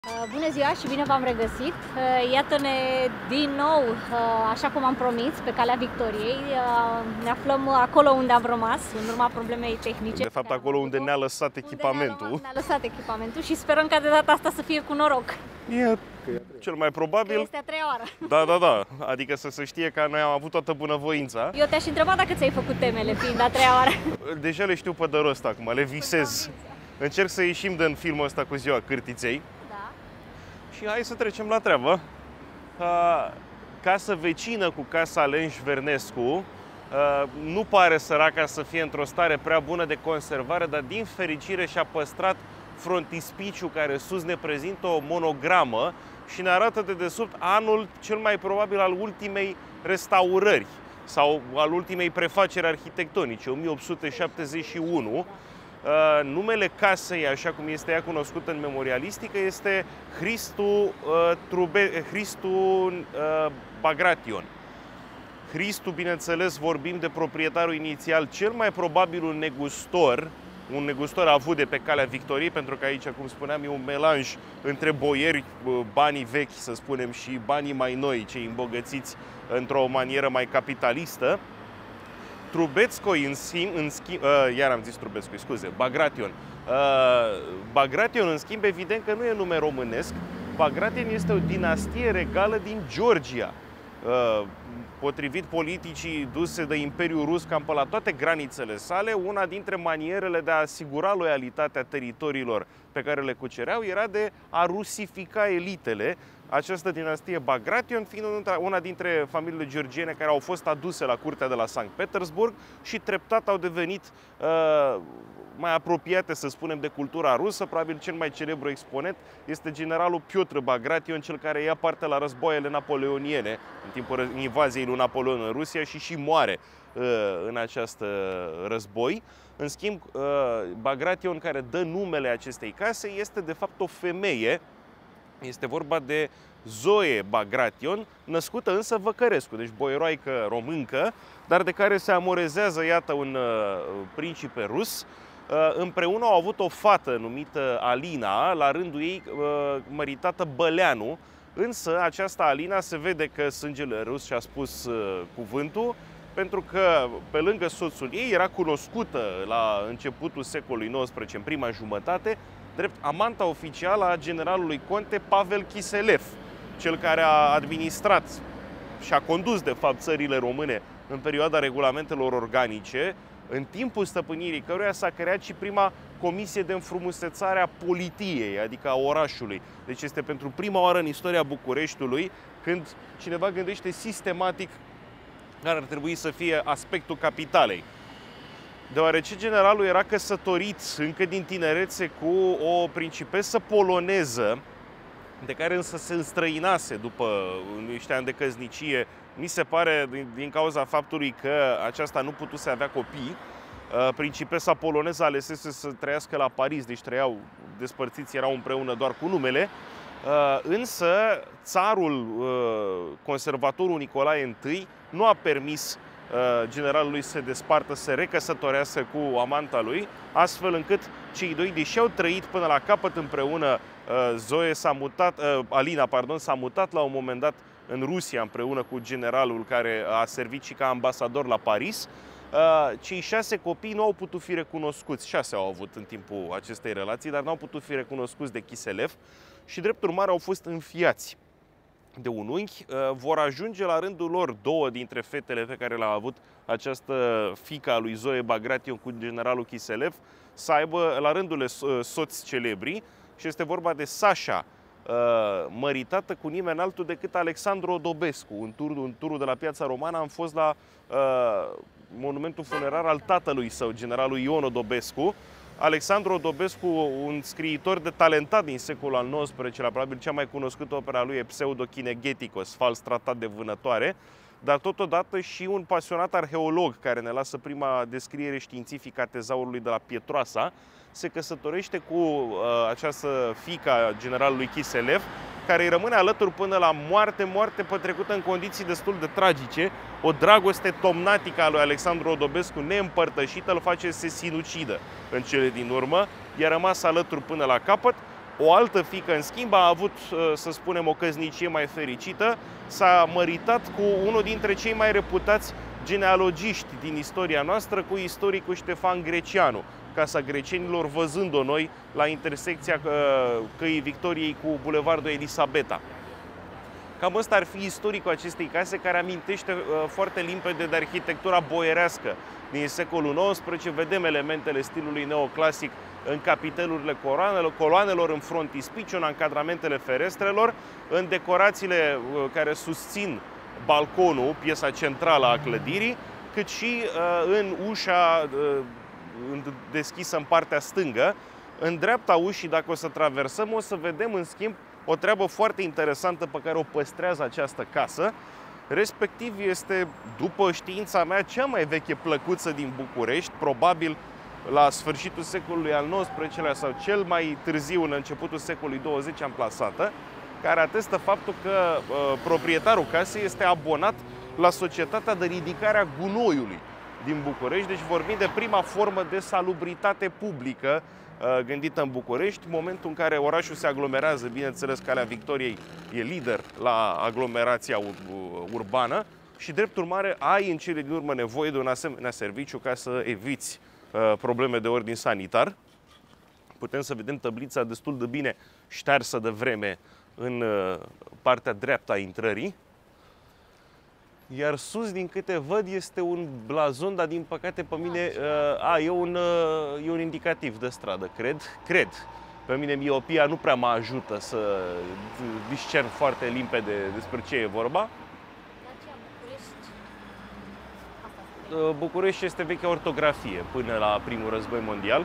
Bună ziua și bine v-am regăsit! Iată-ne din nou, așa cum am promis, pe calea victoriei. Ne aflăm acolo unde am rămas, în urma problemei tehnice. De fapt, acolo unde ne-a lăsat echipamentul. Ne-a lăsat echipamentul și sperăm ca de data asta să fie cu noroc. Cel mai probabil. Că este a treia oară. Da. Adică să se știe că noi am avut toată bunăvoința. Eu te-aș întreba dacă ți-ai făcut temele, fiind a treia oară. Deja le știu pe de rost acum, le visez. Încerc să ieșim din filmul ăsta cu ziua cârtiței. Și hai să trecem la treabă. Casa vecină cu casa Lenș-Vernescu nu pare săraca să fie într-o stare prea bună de conservare, dar din fericire și-a păstrat frontispiciul care sus ne prezintă o monogramă și ne arată de desubt anul cel mai probabil al ultimei restaurări sau al ultimei prefaceri arhitectonice, 1871. Numele casei, așa cum este ea cunoscută în memorialistică, este Hristu Bagration. Hristu, bineînțeles, vorbim de proprietarul inițial, cel mai probabil un negustor avut de pe calea Victoriei, pentru că aici, cum spuneam, e un melanj între boieri, banii vechi, să spunem, și banii mai noi, cei îmbogățiți într-o manieră mai capitalistă. Bagration. Bagration, în schimb, evident că nu e nume românesc. Bagration este o dinastie regală din Georgia. Potrivit politicii duse de Imperiul Rus cam pe la toate granițele sale, una dintre manierele de a asigura loialitatea teritoriilor pe care le cucereau era de a rusifica elitele. Această dinastie Bagration fiind una dintre familiile georgiene care au fost aduse la curtea de la Sankt Petersburg și treptat au devenit mai apropiate, să spunem, de cultura rusă. Probabil cel mai celebru exponent este generalul Piotr Bagration, cel care ia parte la războaiele napoleoniene în timpul invaziei lui Napoleon în Rusia și moare în acest război. În schimb, Bagration, care dă numele acestei case, este de fapt o femeie. Este vorba de Zoe Bagration, născută însă Văcărescu, deci boieroaică româncă, dar de care se amorezează, iată, un principe rus. Împreună au avut o fată numită Alina, la rândul ei măritată Băleanu, însă această Alina se vede că sângele rus și-a spus cuvântul, pentru că pe lângă soțul ei era cunoscută la începutul secolului XIX, în prima jumătate, drept amanta oficială a generalului conte Pavel Kiselev, cel care a administrat și a condus, de fapt, țările române în perioada regulamentelor organice, în timpul stăpânirii căruia s-a creat și prima comisie de înfrumusețare a politiei, adică a orașului. Deci este pentru prima oară în istoria Bucureștiului când cineva gândește sistematic care ar trebui să fie aspectul capitalei. Deoarece generalul era căsătorit încă din tinerețe cu o principesă poloneză, de care însă se înstrăinase după niște ani de căsnicie, mi se pare din cauza faptului că aceasta nu putuse avea copii. Principesa poloneză alesese să trăiască la Paris, deci trăiau despărțiți, erau împreună doar cu numele. Însă țarul, conservatorul Nicolae I, nu a permis generalului să se despartă, să se recăsătorească cu amanta lui, astfel încât cei doi, deși au trăit până la capăt împreună, Alina s-a mutat la un moment dat în Rusia împreună cu generalul care a servit și ca ambasador la Paris. Cei 6 copii nu au putut fi recunoscuți, 6 au avut în timpul acestei relații, dar nu au putut fi recunoscuți de Kiselev și drept urmare au fost înfiați de un unchi. Vor ajunge la rândul lor 2 dintre fetele pe care le-a avut această fiică a lui Zoe Bagration cu generalul Kiselev să aibă la rândul soți celebri și este vorba de Sasha, măritată cu nimeni altul decât Alexandru Odobescu. În turul de la Piața Romană am fost la monumentul funerar al tatălui său, generalul Ion Odobescu. Alexandru Odobescu, un scriitor de talentat din secolul al XIX-lea, probabil cea mai cunoscută opera lui e Pseudo-Kinegeticos, fals tratat de vânătoare, dar totodată și un pasionat arheolog care ne lasă prima descriere științifică a tezaurului de la Pietroasa. Se căsătorește cu această fiică a generalului Kiselev, care îi rămâne alături până la moarte petrecută în condiții destul de tragice. O dragoste tomnatică a lui Alexandru Odobescu neîmpărtășită îl face să se sinucidă în cele din urmă. I-a rămas alături până la capăt. O altă fiică, în schimb, a avut, să spunem, o căsnicie mai fericită, s-a măritat cu unul dintre cei mai reputați genealogiști din istoria noastră, cu istoricul Ștefan Greceanu, Casa Grecenilor, văzând-o noi la intersecția Căii Victoriei cu Bulevardul Elisabeta. Cam ăsta ar fi istoricul acestei case, care amintește foarte limpede de arhitectura boierească din secolul XIX. Vedem elementele stilului neoclasic în capitelurile coloanelor, în frontispiciu, în încadramentele ferestrelor, în decorațiile care susțin balconul, piesa centrală a clădirii, cât și în ușa deschisă în partea stângă. În dreapta ușii, dacă o să traversăm, o să vedem, în schimb, o treabă foarte interesantă pe care o păstrează această casă. Respectiv este, după știința mea, cea mai veche plăcuță din București, probabil la sfârșitul secolului al XIX-lea sau cel mai târziu, în începutul secolului 20, amplasată, care atestă faptul că proprietarul casei este abonat la Societatea de Ridicare a Gunoiului din București. Deci vorbim de prima formă de salubritate publică gândită în București, în momentul în care orașul se aglomerează. Bineînțeles, Calea Victoriei e lider la aglomerația urbană și, drept urmare, ai în cele din urmă nevoie de un asemenea serviciu ca să eviți probleme de ordin sanitar. Putem să vedem tablița destul de bine ștearsă de vreme în partea dreaptă a intrării. Iar sus, din câte văd, este un blazon, dar din păcate pe mine e un indicativ de stradă, cred. Pe mine miopia nu prea mă ajută să discern foarte limpede despre ce e vorba. București este vechea ortografie până la primul război mondial.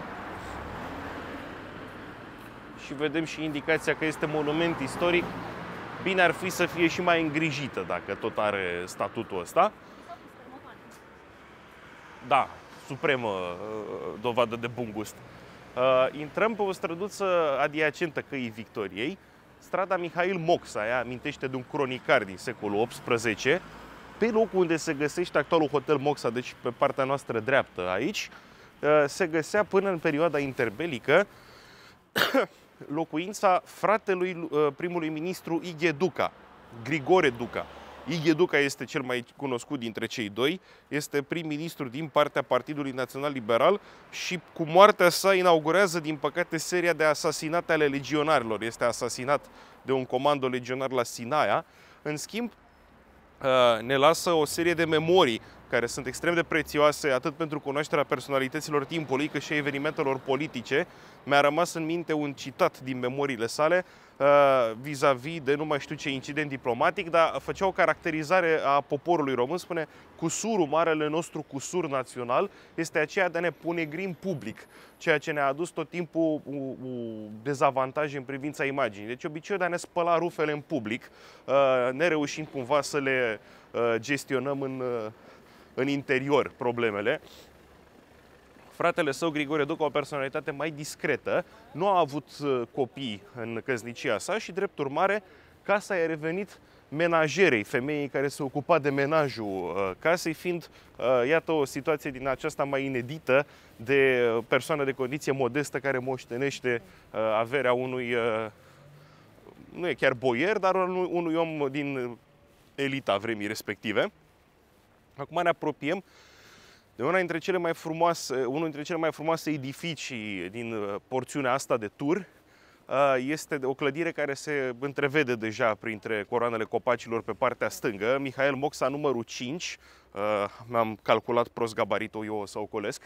Și vedem și indicația că este monument istoric. Bine ar fi să fie și mai îngrijită, dacă tot are statutul ăsta. Da, supremă dovadă de bun gust. Intrăm pe o străduță adiacentă Căii Victoriei, strada Mihail Moxa. Ea amintește de un cronicar din secolul XVIII, pe locul unde se găsește actualul Hotel Moxa, deci pe partea noastră dreaptă aici, se găsea până în perioada interbelică locuința fratelui primului ministru Ighe Duca, Grigore Duca. Ighe Duca este cel mai cunoscut dintre cei doi, este prim-ministru din partea Partidului Național Liberal și cu moartea sa inaugurează, din păcate, seria de asasinate ale legionarilor. Este asasinat de un comando legionar la Sinaia. În schimb, ne lasă o serie de memorii care sunt extrem de prețioase atât pentru cunoașterea personalităților timpului, cât și a evenimentelor politice. Mi-a rămas în minte un citat din memoriile sale vis-a-vis de nu mai știu ce incident diplomatic, dar făcea o caracterizare a poporului român. Spune: cusurul, marele nostru cusur național, este aceea de a ne ponegri în public, ceea ce ne-a adus tot timpul dezavantaje în privința imaginii. Deci obiceiul de a ne spăla rufele în public, ne reușim cumva să le gestionăm în interior problemele. Fratele său, Grigore Duca, o personalitate mai discretă, nu a avut copii în căsnicia sa și, drept urmare, casa i-a revenit menajerei, femeii care se ocupa de menajul casei, fiind, iată, o situație din aceasta mai inedită de persoană de condiție modestă care moștenește averea unui, nu e chiar boier, dar unui om din elita vremii respective. Acum ne apropiem de unul dintre cele mai frumoase edificii din porțiunea asta de Tur. Este o clădire care se întrevede deja printre coroanele copacilor pe partea stângă, Mihail Moxa numărul 5. Mi-am calculat prost gabaritul, eu o să o colesc.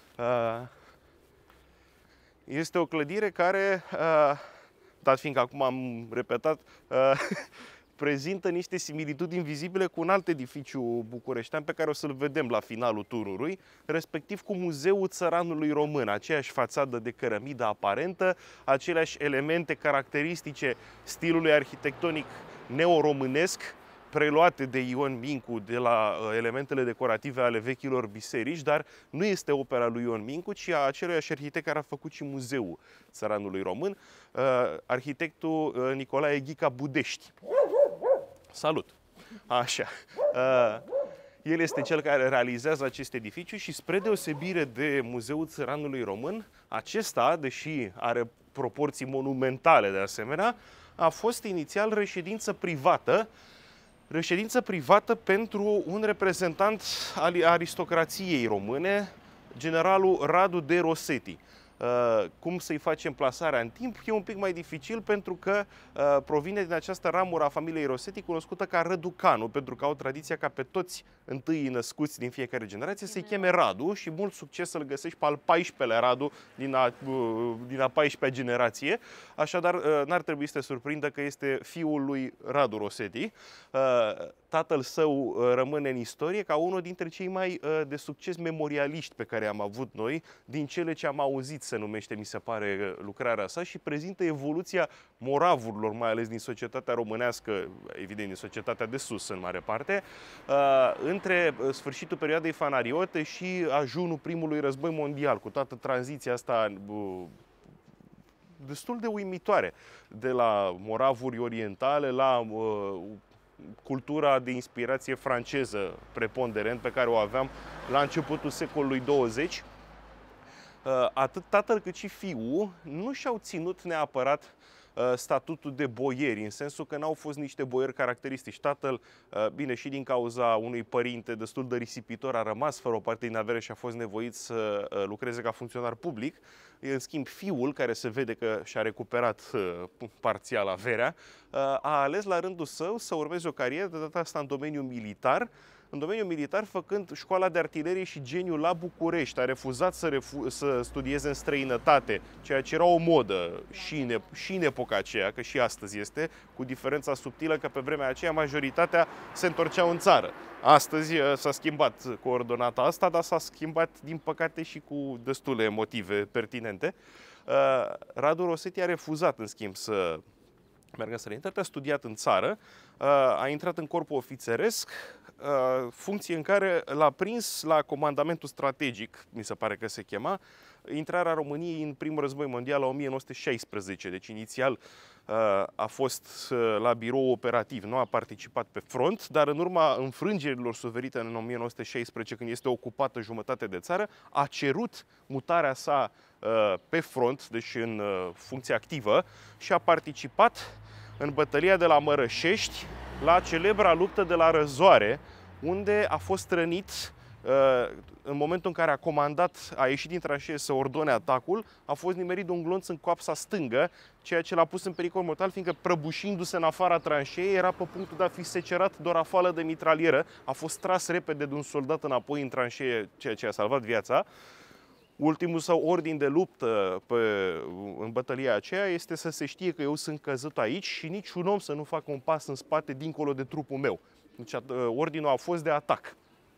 Este o clădire care, dat fiindcă acum am repetat, prezintă niște similitudini vizibile cu un alt edificiu bucureștean pe care o să-l vedem la finalul turului, respectiv cu Muzeul Țăranului Român. Aceeași fațadă de cărămidă aparentă, aceleași elemente caracteristice stilului arhitectonic neoromânesc, preluate de Ion Mincu de la elementele decorative ale vechilor biserici, dar nu este opera lui Ion Mincu, ci a aceluiași arhitect care a făcut și Muzeul Țăranului Român, arhitectul Nicolae Ghica Budești. Salut! Așa. El este cel care realizează acest edificiu și spre deosebire de Muzeul Țăranului Român, acesta, deși are proporții monumentale de asemenea, a fost inițial reședință privată pentru un reprezentant al aristocrației române, generalul Radu de Rosetti. Cum să-i facem plasarea în timp e un pic mai dificil pentru că provine din această ramură a familiei Rosetti cunoscută ca Răducanu, pentru că au tradiția ca pe toți întâi născuți din fiecare generație să-i cheme Radu și mult succes să-l găsești pe al 14-lea Radu din a 14-a generație. Așadar, n-ar trebui să te surprindă că este fiul lui Radu Rosetti. Tatăl său rămâne în istorie ca unul dintre cei mai de succes memorialiști pe care am avut noi, din cele ce am auzit se numește, mi se pare, lucrarea sa și prezintă evoluția moravurilor, mai ales din societatea românească, evident din societatea de sus în mare parte, între sfârșitul perioadei fanariote și ajunul primului război mondial, cu toată tranziția asta destul de uimitoare, de la moravuri orientale la cultura de inspirație franceză preponderent pe care o aveam la începutul secolului 20. Atât tatăl cât și fiul nu și-au ținut neapărat statutul de boieri, în sensul că n-au fost niște boieri caracteristici. Tatăl, bine, și din cauza unui părinte destul de risipitor, a rămas fără o parte din avere și a fost nevoit să lucreze ca funcționar public. În schimb, fiul, care se vede că și-a recuperat parțial averea, a ales la rândul său să urmeze o carieră, de data asta în domeniul militar, făcând școala de artilerie și geniu la București. A refuzat să studieze în străinătate, ceea ce era o modă și în epoca aceea, că și astăzi este, cu diferența subtilă că pe vremea aceea majoritatea se întorceau în țară. Astăzi s-a schimbat coordonata asta, dar s-a schimbat, din păcate, și cu destule motive pertinente. Radu Rosetti a refuzat, în schimb, să meargă în străinătate, a studiat în țară, a intrat în corpul ofițeresc, funcție în care l-a prins la comandamentul strategic, mi se pare că se chema, intrarea României în primul război mondial la 1916. Deci inițial a fost la birou operativ, nu a participat pe front, dar în urma înfrângerilor suferite în 1916, când este ocupată jumătate de țară, a cerut mutarea sa pe front, deci în funcție activă, și a participat în bătălia de la Mărășești, la celebra luptă de la Răzoare, unde a fost rănit în momentul în care a comandat, a ieșit din tranșee să ordone atacul, a fost nimerit de un glonț în coapsa stângă, ceea ce l-a pus în pericol mortal, fiindcă prăbușindu-se în afara tranșeei, era pe punctul de a fi secerat de o rafală de mitralieră. A fost tras repede de un soldat înapoi în tranșee, ceea ce a salvat viața. Ultimul său ordin de luptă în bătălia aceea este să se știe că eu sunt căzut aici și niciun om să nu facă un pas în spate dincolo de trupul meu. Deci ordinul a fost de atac.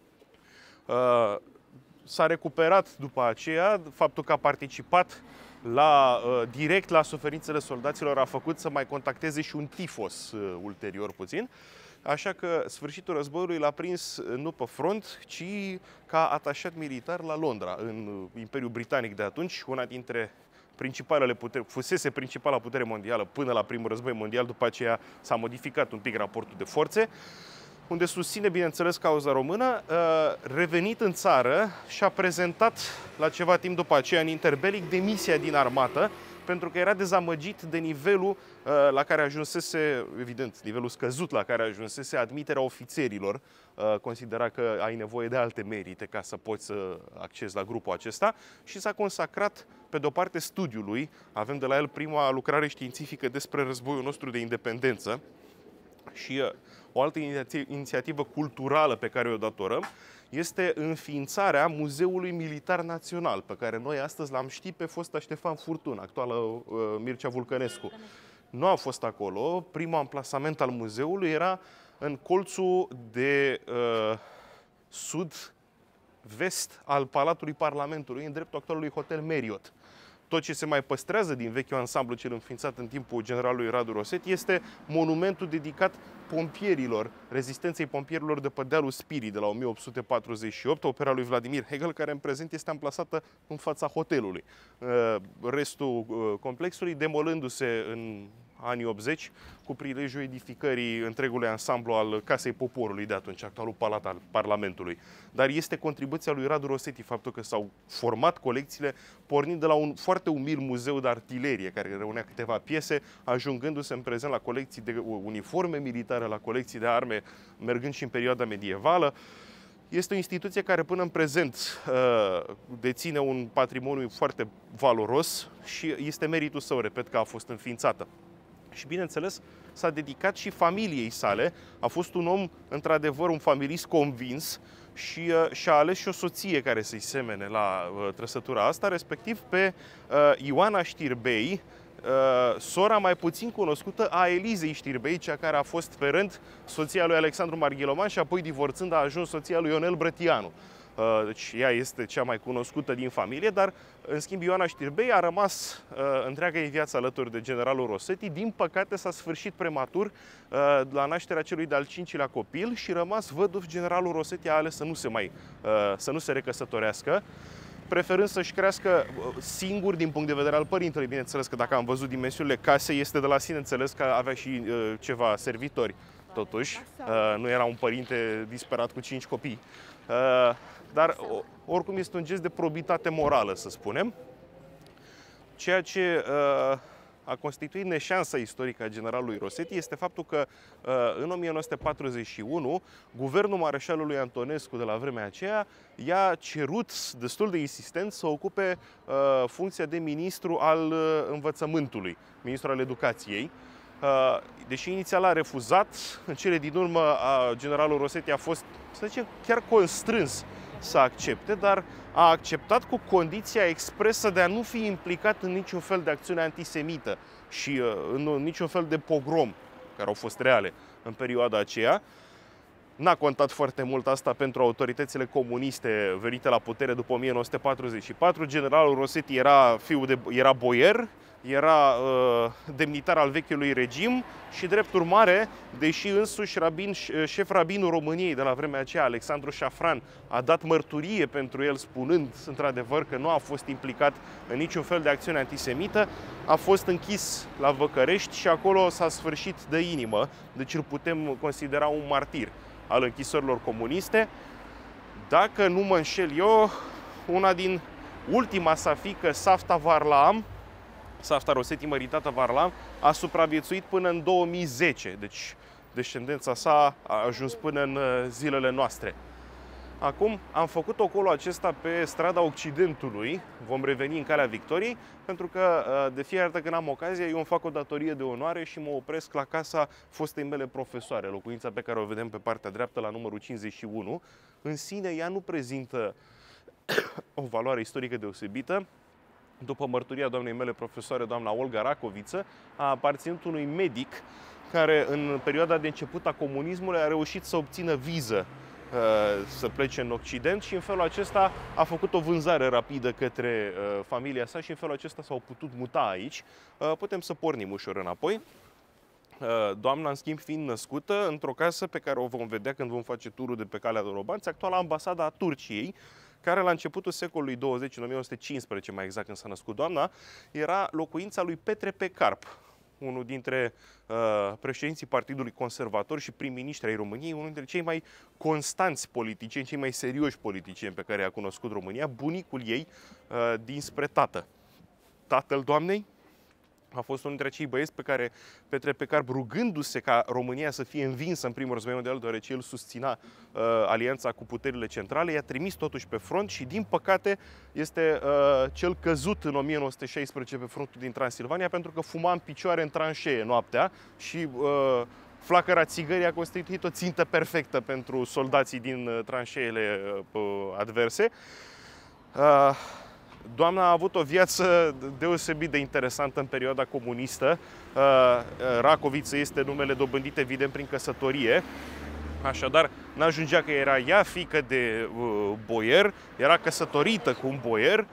S-a recuperat după aceea, faptul că a participat direct la suferințele soldaților a făcut să mai contacteze și un tifos ulterior puțin. Așa că sfârșitul războiului l-a prins nu pe front, ci ca atașat militar la Londra, în Imperiul Britanic de atunci, una dintre principalele puteri, fusese principala putere mondială până la primul război mondial, după aceea s-a modificat un pic raportul de forțe, unde susține, bineînțeles, cauza română, revenit în țară și a prezentat la ceva timp după aceea în interbelic demisia din armată, pentru că era dezamăgit de nivelul la care ajunsese, evident, nivelul scăzut la care ajunsese admiterea ofițerilor. Considera că ai nevoie de alte merite ca să poți să accesi la grupul acesta și s-a consacrat, pe de-o parte, studiului. Avem de la el prima lucrare științifică despre războiul nostru de independență și o altă inițiativă culturală pe care o datorăm este înființarea Muzeului Militar Național, pe care noi astăzi l-am ști pe fosta Ștefan Furtun, actuală Mircea Vulcănescu. Nu a fost acolo. Primul amplasament al muzeului era în colțul de sud-vest al Palatului Parlamentului, în dreptul actualului Hotel Marriott. Tot ce se mai păstrează din vechiul ansamblu cel înființat în timpul generalului Radu Rosetti este monumentul dedicat pompierilor, rezistenței pompierilor de pe dealul Spirii de la 1848, opera lui Vladimir Hegel, care în prezent este amplasată în fața hotelului. Restul complexului demolându-se în anii 80, cu prilejul edificării întregului ansamblu al Casei Poporului de atunci, actualul Palat al Parlamentului. Dar este contribuția lui Radu Rosetti, faptul că s-au format colecțiile pornind de la un foarte umil muzeu de artilerie, care reunea câteva piese, ajungându-se în prezent la colecții de uniforme militare, la colecții de arme, mergând și în perioada medievală. Este o instituție care până în prezent deține un patrimoniu foarte valoros și este meritul său, repet, că a fost înființată. Și bineînțeles, s-a dedicat și familiei sale. A fost un om, într-adevăr, un familist convins și și-a ales și o soție care să-i semene la trăsătura asta, respectiv pe Ioana Știrbei, sora mai puțin cunoscută a Elizei Știrbei, cea care a fost pe rând soția lui Alexandru Marghiloman și apoi, divorțând, a ajuns soția lui Ionel Brătianu. Deci ea este cea mai cunoscută din familie, dar în schimb Ioana Știrbei a rămas întreaga ei viață alături de generalul Rosetti. Din păcate s-a sfârșit prematur la nașterea celui de-al 5-lea copil și, rămas văduv, generalul Rosetti a ales să nu se recăsătorească, preferând să-și crească singur din punct de vedere al părintelui. Bineînțeles că dacă am văzut dimensiunile casei, este de la sine înțeles că avea și ceva servitori. Totuși, nu era un părinte disperat cu 5 copii. Dar oricum este un gest de probitate morală, să spunem, ceea ce a constituit neșansa istorică a generalului Rosetti este faptul că în 1941 guvernul mareșalului Antonescu de la vremea aceea i-a cerut destul de insistent să ocupe funcția de ministru al învățământului, ministru al educației. Deși inițial a refuzat, în cele din urmă generalul Rosetti a fost, să zicem, chiar constrâns să accepte, dar a acceptat cu condiția expresă de a nu fi implicat în niciun fel de acțiune antisemită și în niciun fel de pogrom, care au fost reale în perioada aceea. N-a contat foarte mult asta pentru autoritățile comuniste venite la putere după 1944. Generalul Rosetti era boier, era demnitar al vechiului regim și, drept urmare, deși însuși șef rabinul României de la vremea aceea, Alexandru Șafran, a dat mărturie pentru el, spunând într-adevăr că nu a fost implicat în niciun fel de acțiune antisemită, a fost închis la Văcărești și acolo s-a sfârșit de inimă. Deci îl putem considera un martir al închisorilor comuniste. Dacă nu mă înșel eu, una din ultima sa fiică, Safta Varlaam, Safta Rosetti măritată Varlaam, a supraviețuit până în 2010. Deci descendența sa a ajuns până în zilele noastre. Acum am făcut ocolul acesta pe strada Occidentului, vom reveni în Calea Victoriei, pentru că de fiecare dată când am ocazia, eu îmi fac o datorie de onoare și mă opresc la casa fostei mele profesoare, locuința pe care o vedem pe partea dreaptă la numărul 51. În sine ea nu prezintă o valoare istorică deosebită. După mărturia doamnei mele profesoare, doamna Olga Racoviță, a aparținut unui medic care în perioada de început a comunismului a reușit să obțină viză să plece în Occident și în felul acesta a făcut o vânzare rapidă către familia sa și în felul acesta s-au putut muta aici. Putem să pornim ușor înapoi. Doamna, în schimb, fiind născută într-o casă pe care o vom vedea când vom face turul de pe Calea Dorobanți, actuala ambasada a Turciei, care la începutul secolului 20, în 1915 mai exact, când s-a născut doamna, era locuința lui Petre Pecarp, unul dintre președinții Partidului Conservator și prim-ministri ai României, unul dintre cei mai constanți politicieni, cei mai serioși politicieni pe care a cunoscut România, bunicul ei dinspre tată. Tatăl doamnei a fost unul dintre cei băieți pe care Petre Pecarp, rugându-se ca România să fie învinsă în primul război mondial, deoarece el susținea alianța cu puterile centrale, i-a trimis totuși pe front și, din păcate, este cel căzut în 1916 pe frontul din Transilvania, pentru că fuma în picioare în tranșee noaptea și flacăra țigării a constituit o țintă perfectă pentru soldații din tranșeele adverse. Doamna a avut o viață deosebit de interesantă în perioada comunistă. Racoviță este numele dobândit evident prin căsătorie. Așadar, n-ajungea că era ea fiică de boier, era căsătorită cu un boier.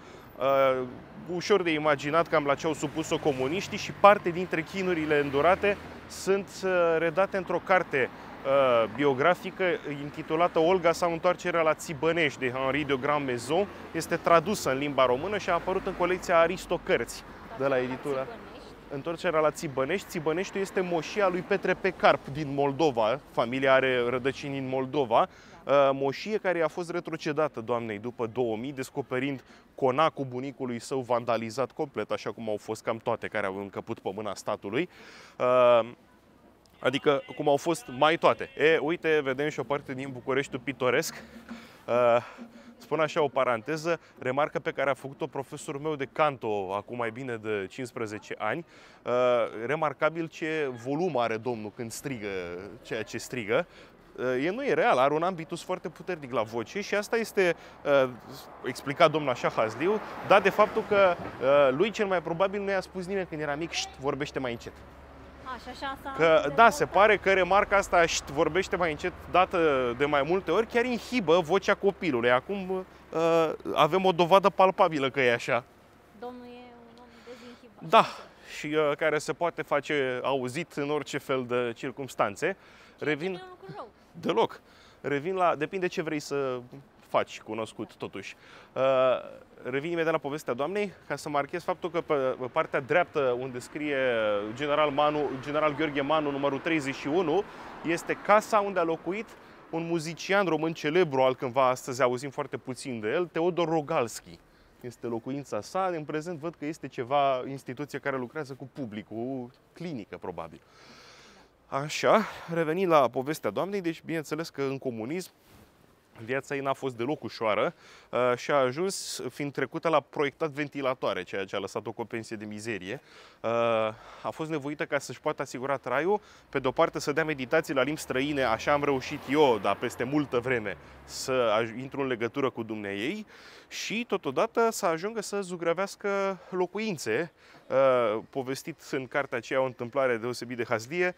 Ușor de imaginat cam la ce au supus-o comuniștii și parte dintre chinurile îndurate sunt redate într-o carte biografică intitulată Olga sau Întoarcerea la Țibănești de Henri de Grand Maison. Este tradusă în limba română și a apărut în colecția Aristocărți de la editura. întorcerea la Țibănești. Țibăneștiul este moșia lui Petre Pecarp din Moldova. Familia are rădăcini în Moldova. Moșie care a fost retrocedată doamnei după 2000, descoperind conacul bunicului său vandalizat complet, așa cum au fost cam toate care au încăput pe mâna statului. Adică cum au fost mai toate. Uite, vedem și o parte din Bucureștiul pitoresc. Spun așa o paranteză, remarcă pe care a făcut-o profesorul meu de canto acum mai bine de 15 ani. Remarcabil ce volum are domnul când strigă ceea ce strigă. Nu e real, are un ambitus foarte puternic la voce și asta este explicat domnul așa Hazliu, dat de faptul că lui cel mai probabil nu i-a spus nimeni când era mic, vorbește mai încet. Se pare că remarca asta, vorbește mai încet, dată de mai multe ori, chiar inhibă vocea copilului. Acum avem o dovadă palpabilă că e așa. Domnul e un om dezinhibat. Da, și care se poate face auzit în orice fel de circumstanțe. Revin... Nu e un lucru rău. Deloc. Revin la... Depinde ce vrei să faci cunoscut, totuși. Revin imediat la povestea doamnei, ca să marchez faptul că pe partea dreaptă, unde scrie General Gheorghe Manu, numărul 31, este casa unde a locuit un muzician român celebru, al cândva astăzi auzim foarte puțin de el, Teodor Rogalski. Este locuința sa, în prezent văd că este ceva instituție care lucrează cu publicul, clinică probabil. Așa, revenind la povestea doamnei, deci bineînțeles că în comunism viața ei n-a fost deloc ușoară și a ajuns, fiind trecută la proiectat ventilatoare, ceea ce a lăsat-o cu o pensie de mizerie. A fost nevoită ca să-și poată asigura traiul, pe de-o parte să dea meditații la limbi străine, așa am reușit eu, dar peste multă vreme, să intru în legătură cu dumneaei și totodată să ajungă să zugrăvească locuințe. Povestit în cartea aceea o întâmplare deosebit de hazlie,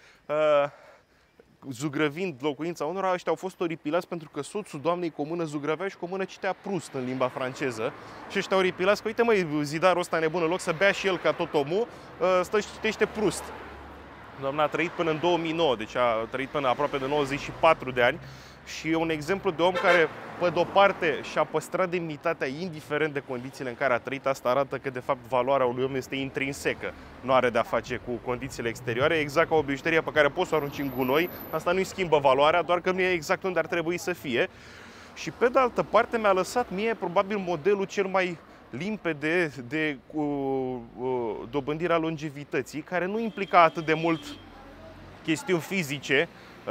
zugrăvind locuința unora, ăștia au fost oripilați pentru că soțul doamnei cu o mână zugrăvea și cu o mână citea Proust în limba franceză. Și ăștia oripilați că, uite măi, zidarul ăsta nebun, în loc să bea și el ca tot omul, stă și citește Proust. Doamna a trăit până în 2009, deci a trăit până aproape de 94 de ani și e un exemplu de om care, pe de-o parte, și-a păstrat demnitatea indiferent de condițiile în care a trăit. Asta arată că, de fapt, valoarea unui om este intrinsecă. Nu are de-a face cu condițiile exterioare, exact ca o bijuterie pe care poți să o arunci în gunoi. Asta nu-i schimbă valoarea, doar că nu e exact unde ar trebui să fie. Și, pe de altă parte, mi-a lăsat mie, probabil, modelul cel mai limpede de dobândirea longevității, care nu implica atât de mult chestiuni fizice,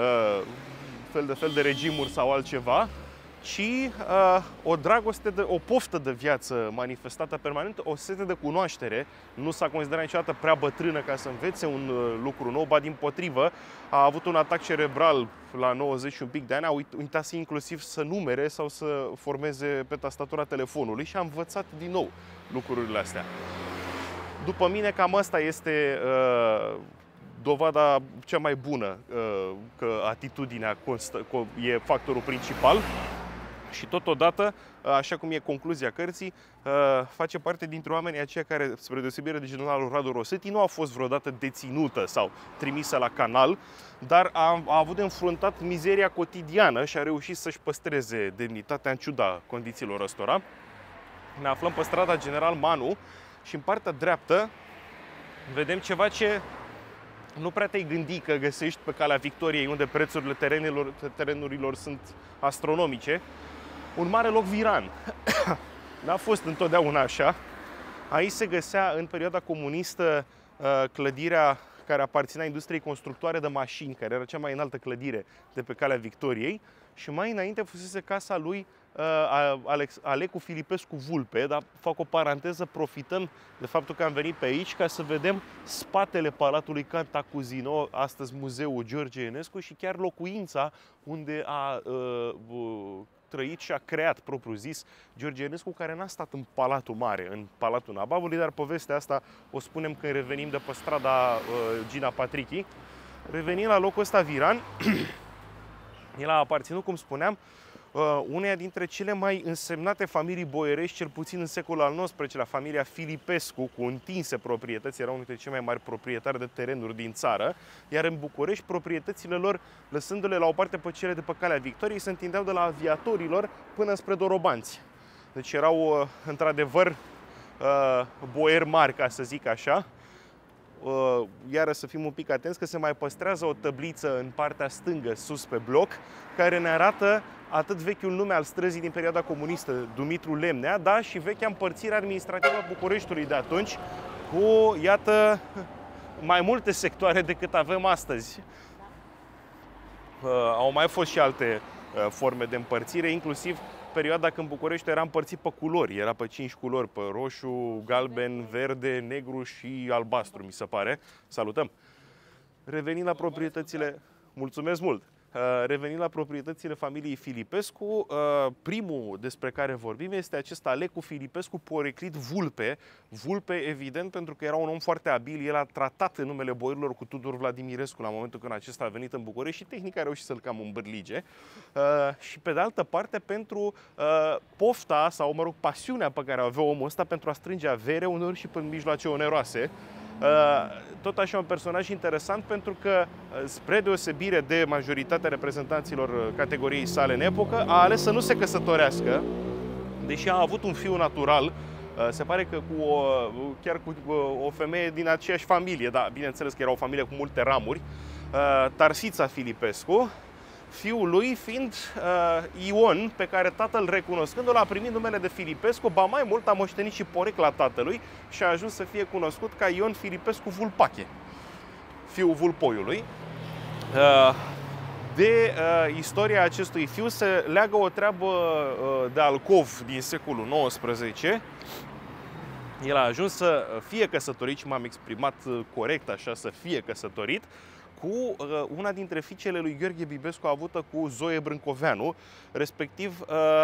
fel de regimuri sau altceva, ci o dragoste, o poftă de viață manifestată permanent, o sete de cunoaștere. Nu s-a considerat niciodată prea bătrână ca să învețe un lucru nou, ba dimpotrivă, a avut un atac cerebral la 90 și un pic de ani, a uitat inclusiv să numere sau să formeze pe tastatura telefonului și a învățat din nou lucrurile astea. După mine, cam asta este dovada cea mai bună că atitudinea e factorul principal și totodată, așa cum e concluzia cărții, face parte dintre oamenii aceia care, spre deosebire de generalul Radu Rosetti, nu a fost vreodată deținută sau trimisă la canal, dar a avut de înfruntat mizeria cotidiană și a reușit să-și păstreze demnitatea în ciuda condițiilor ăstora. Ne aflăm pe strada General Manu și în partea dreaptă vedem ceva ce nu prea te-ai gândi că găsești pe calea Victoriei, unde prețurile terenurilor sunt astronomice, un mare loc viran. N-a fost întotdeauna așa. Aici se găsea în perioada comunistă clădirea care aparținea industriei constructoare de mașini, care era cea mai înaltă clădire de pe calea Victoriei și mai înainte fusese casa lui Alecu Filipescu Vulpe, dar fac o paranteză, profităm de faptul că am venit pe aici ca să vedem spatele Palatului Cantacuzino, astăzi Muzeul George Enescu, și chiar locuința unde a trăit și a creat, propriu zis, George Enescu, care n-a stat în Palatul Mare, în Palatul Nababului, dar povestea asta o spunem când revenim de pe strada Gina Patrichi. Revenim la locul ăsta viran, el a aparținut, cum spuneam, uneia dintre cele mai însemnate familii boierești, cel puțin în secolul al XIX-lea, familia Filipescu, cu întinse proprietăți, era unul dintre cei mai mari proprietari de terenuri din țară, iar în București proprietățile lor, lăsându-le la o parte pe cele de pe calea Victoriei, se întindeau de la aviatorilor până spre dorobanți. Deci erau, într-adevăr, boieri mari, ca să zic așa. iară să fim un pic atenți că se mai păstrează o tăbliță în partea stângă, sus pe bloc, care ne arată atât vechiul nume al străzii din perioada comunistă, Dumitru Lemnea, da, și vechea împărțire administrativă a Bucureștiului de atunci, cu, iată, mai multe sectoare decât avem astăzi. Au mai fost și alte forme de împărțire, inclusiv perioada când Bucureștiul era împărțit pe culori. Era pe 5 culori, pe roșu, galben, verde, negru și albastru, mi se pare. Salutăm! Revenind la proprietățile... Mulțumesc mult! Revenind la proprietățile familiei Filipescu, primul despre care vorbim este acest Alecu Filipescu poreclit Vulpe. Vulpe, evident, pentru că era un om foarte abil. El a tratat în numele boierilor cu Tudor Vladimirescu la momentul când acesta a venit în București și tehnic a reușit să-l cam îmbârlige. Și pe de altă parte pentru pofta sau, mă rog, pasiunea pe care o avea omul ăsta pentru a strânge avere, uneori și prin mijloace oneroase. Tot așa un personaj interesant pentru că, spre deosebire de majoritatea reprezentanților categoriei sale în epocă, a ales să nu se căsătorească, deși a avut un fiu natural, se pare că chiar cu o femeie din aceeași familie, dar bineînțeles că era o familie cu multe ramuri, Tarsița Filipescu, fiul lui fiind Ion, pe care tatăl, recunoscându-l, a primit numele de Filipescu, ba mai mult a moștenit și porecla tatălui și a ajuns să fie cunoscut ca Ion Filipescu Vulpache, fiul Vulpoiului. De istoria acestui fiu se leagă o treabă de Alcov din secolul XIX. El a ajuns să fie căsătorit, și m-am exprimat corect așa, să fie căsătorit, cu una dintre fiicele lui Gheorghe Bibescu avută cu Zoe Brâncoveanu, respectiv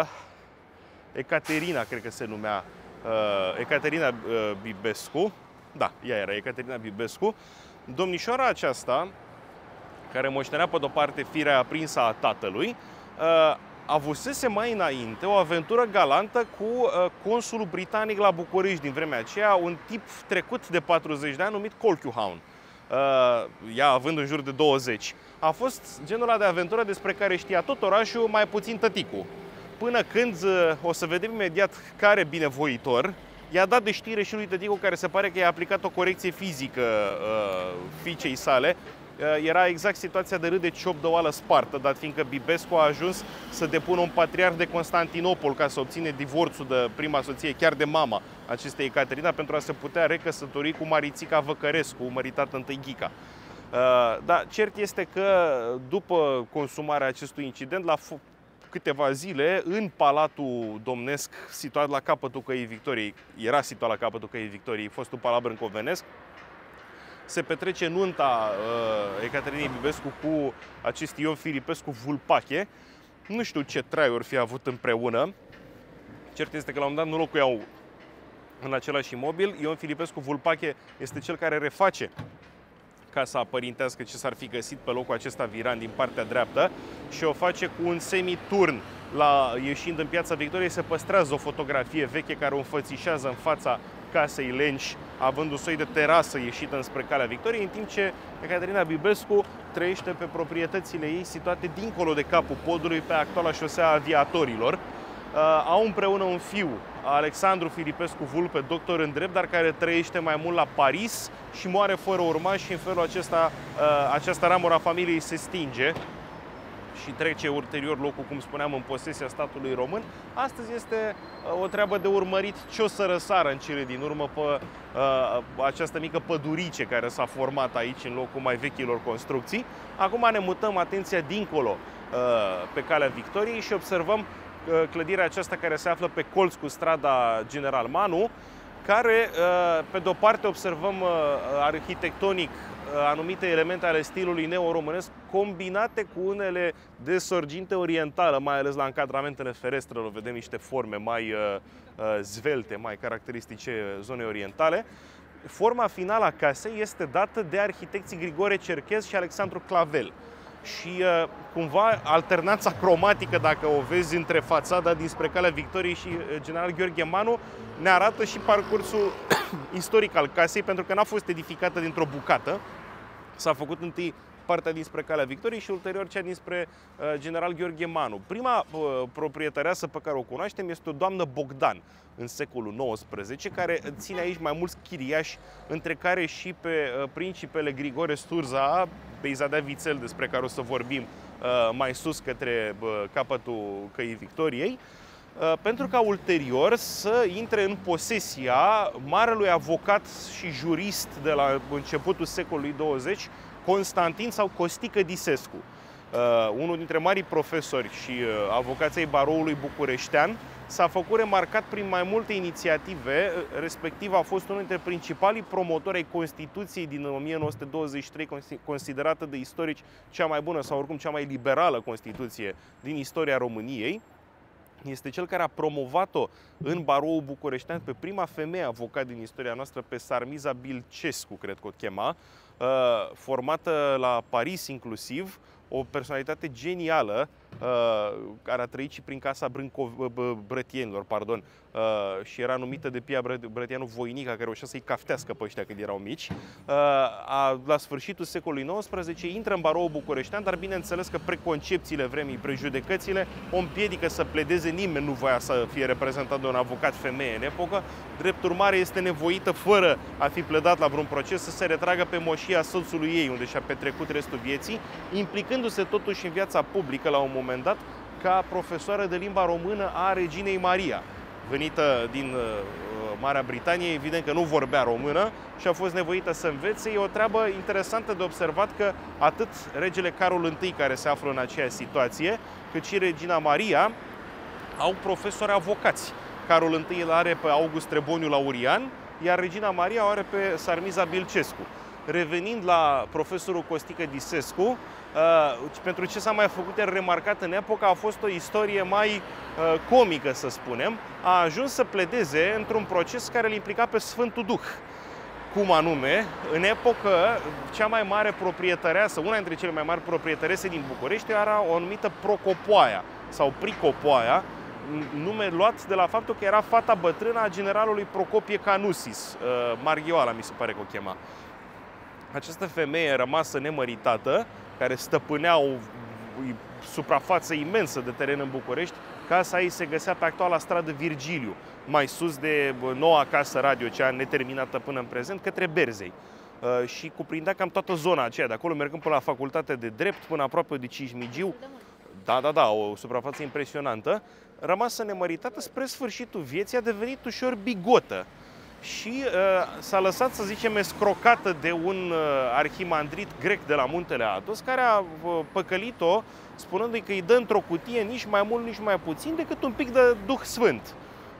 Ecaterina, cred că se numea, Ecaterina Bibescu. Da, ea era Ecaterina Bibescu. Domnișoara aceasta, care moștenea pe de-o parte firea aprinsă a tatălui, avusese mai înainte o aventură galantă cu consulul britanic la București din vremea aceea, un tip trecut de 40 de ani numit Colquhoun. Ea având în jur de 20. A fost genul ăla de aventură despre care știa tot orașul, mai puțin tăticul. Până când, o să vedem imediat care binevoitor, i-a dat de știre și lui tăticul, care se pare că i-a aplicat o corecție fizică fiicei sale. Era exact situația de râd de ciop de oală spartă, dat fiindcă Bibescu a ajuns să depună un patriarh de Constantinopol ca să obține divorțul de prima soție, chiar de mama acestei Ecaterina, pentru a se putea recăsători cu Marițica Văcărescu, măritată întâi Ghica. Dar cert este că după consumarea acestui incident, la câteva zile, în Palatul Domnesc, situat la capătul Căii Victoriei, era situat la capătul Căii Victoriei, fostul Palat Brâncovenesc, se petrece nunta Ecaterinei Bibescu cu acest Ion Filipescu Vulpache. Nu știu ce traiuri fi avut împreună. Cert este că la un moment dat nu locuiau în același imobil. Ion Filipescu Vulpache este cel care reface casa părintească ce s-ar fi găsit pe locul acesta viran din partea dreaptă și o face cu un semiturn. Ieșind în Piața Victoriei se păstrează o fotografie veche care o înfățișează în fața casei Lenci, având un soi de terasă ieșită înspre Calea Victoriei, în timp ce Ecaterina Bibescu trăiește pe proprietățile ei situate dincolo de capul podului, pe actuala șosea a Aviatorilor. Au împreună un fiu, Alexandru Filipescu Vulpe, doctor în drept, dar care trăiește mai mult la Paris și moare fără urmași și în felul acesta această ramură a familiei se stinge și trece ulterior locul, cum spuneam, în posesia statului român. Astăzi este o treabă de urmărit ce o să răsară în cele din urmă pe această mică pădurice care s-a format aici în locul mai vechilor construcții. Acum ne mutăm atenția dincolo pe Calea Victoriei și observăm clădirea aceasta care se află pe colț cu strada General Manu, care, pe de-o parte, observăm arhitectonic anumite elemente ale stilului neo-românesc combinate cu unele de sorginte orientală, mai ales la încadramentele ferestrelor. Vedem niște forme mai zvelte, mai caracteristice zonei orientale. Forma finală a casei este dată de arhitecții Grigore Cerchez și Alexandru Clavel. Și cumva alternanța cromatică, dacă o vezi între fațada dinspre Calea Victoriei și General Gheorghe Manu, ne arată și parcursul istoric al casei, pentru că n-a fost edificată dintr-o bucată. S-a făcut întâi partea dinspre Calea Victoriei și ulterior cea dinspre General Gheorghe Manu. Prima proprietăreasă pe care o cunoaștem este o doamnă Bogdan în secolul XIX, care ține aici mai mulți chiriași, între care și pe principele Grigore Sturza, pe Izadea Vițel, despre care o să vorbim mai sus către capătul Căii Victoriei, pentru ca ulterior să intre în posesia marelui avocat și jurist de la începutul secolului 20, Constantin sau Costică Disescu, unul dintre marii profesori și avocații baroului bucureștean. S-a făcut remarcat prin mai multe inițiative, respectiv a fost unul dintre principalii promotori ai Constituției din 1923, considerată de istorici cea mai bună sau oricum cea mai liberală Constituție din istoria României. Este cel care a promovat-o în baroul bucureștean pe prima femeie avocat din istoria noastră, pe Sarmiza Bilcescu, cred că o chema, formată la Paris inclusiv, o personalitate genială, care a trăit și prin casa Brătienilor, și era numită de Pia Brătianu Voinica, care reușea să-i caftească pe ăștia când erau mici. La sfârșitul secolului XIX intră în baroul bucureștean, dar bineînțeles că preconcepțiile vremii, prejudecățile o împiedică să pledeze. Nimeni nu voia să fie reprezentat de un avocat femeie în epocă. Drept urmare, este nevoită, fără a fi pledat la vreun proces, să se retragă pe moșia soțului ei, unde și-a petrecut restul vieții, implicându-se totuși în viața publică la un moment dat ca profesoară de limba română a reginei Maria, venită din Marea Britanie. Evident că nu vorbea română și a fost nevoită să învețe. E o treabă interesantă de observat că atât regele Carol I, care se află în aceeași situație, cât și regina Maria au profesori avocați. Carol I îl are pe August Treboniu Laurian, iar regina Maria o are pe Sarmiza Bilcescu. Revenind la profesorul Costică Disescu, pentru ce s-a mai făcut el remarcat în epoca, a fost o istorie mai comică, să spunem. A ajuns să pledeze într-un proces care îl implica pe Sfântul Duh. Cum anume, în epocă, cea mai mare proprietăreasă, una dintre cele mai mari proprietărese din București, era o anumită Procopoaia sau Pricopoaia, nume luat de la faptul că era fata bătrână a generalului Procopie Canusis, Marghioala mi se pare că o chema. Această femeie rămasă nemăritată, care stăpânea o suprafață imensă de teren în București, casa ei se găsea pe actuala stradă Virgiliu, mai sus de noua casă radio, cea neterminată până în prezent, către Berzei. Și cuprindea cam toată zona aceea de acolo, mergând până la facultatea de drept, până aproape de Cismigiu. Da, o suprafață impresionantă. Rămasă nemăritată, spre sfârșitul vieții a devenit ușor bigotă și s-a lăsat, să zicem, escrocată de un arhimandrit grec de la Muntele Athos, care a păcălit-o, spunându-i că îi dă într-o cutie nici mai mult, nici mai puțin decât un pic de Duh Sfânt.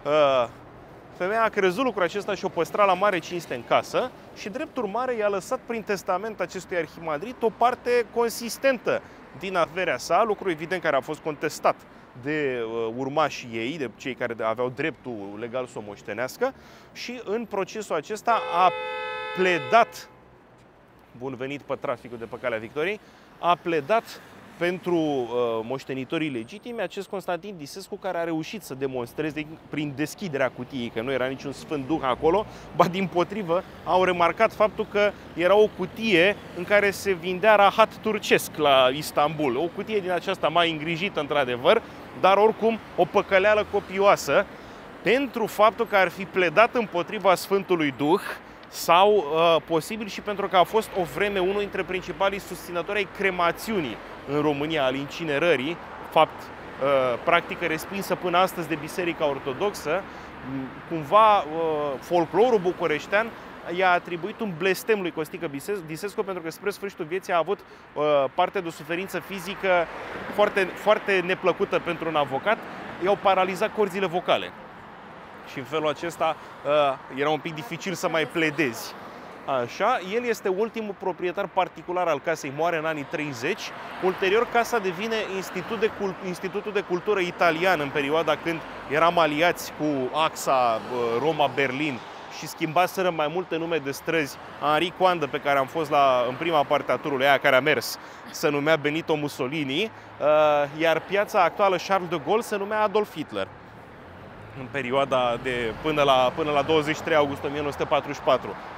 Femeia a crezut lucrul acesta și o păstra la mare cinste în casă și, drept urmare, i-a lăsat prin testament acestui arhimandrit o parte consistentă din averea sa, lucru evident care a fost contestat de urmașii ei, de cei care aveau dreptul legal să o moștenească, și în procesul acesta a pledat, bun venit pe traficul de pe Calea Victoriei, a pledat pentru moștenitorii legitimi acest Constantin Disescu, care a reușit să demonstreze prin deschiderea cutiei că nu era niciun sfânt duh acolo, ba dimpotrivă au remarcat faptul că era o cutie în care se vindea rahat turcesc la Istanbul, o cutie din aceasta mai îngrijită într-adevăr, dar oricum o păcăleală copioasă, pentru faptul că ar fi pledat împotriva Sfântului Duh, sau posibil și pentru că a fost o vreme unul dintre principalii susținători ai cremațiunii în România, al incinerării, fapt practică respinsă până astăzi de Biserica Ortodoxă. Cumva folclorul bucureștean i-a atribuit un blestem lui Costică Disescu, pentru că spre sfârșitul vieții a avut parte de o suferință fizică foarte, foarte neplăcută pentru un avocat. I-au paralizat corzile vocale. Și în felul acesta era un pic dificil să mai pledezi. Așa, el este ultimul proprietar particular al casei, moare în anii 30. Ulterior, casa devine Institutul de Cultură Italian în perioada când eram aliați cu axa Roma-Berlin și schimbaseră mai multe nume de străzi. Henri Coandă, pe care am fost în prima parte a turului, aia care a mers, se numea Benito Mussolini, iar piața actuală Charles de Gaulle se numea Adolf Hitler, în perioada de până la 23 august 1944.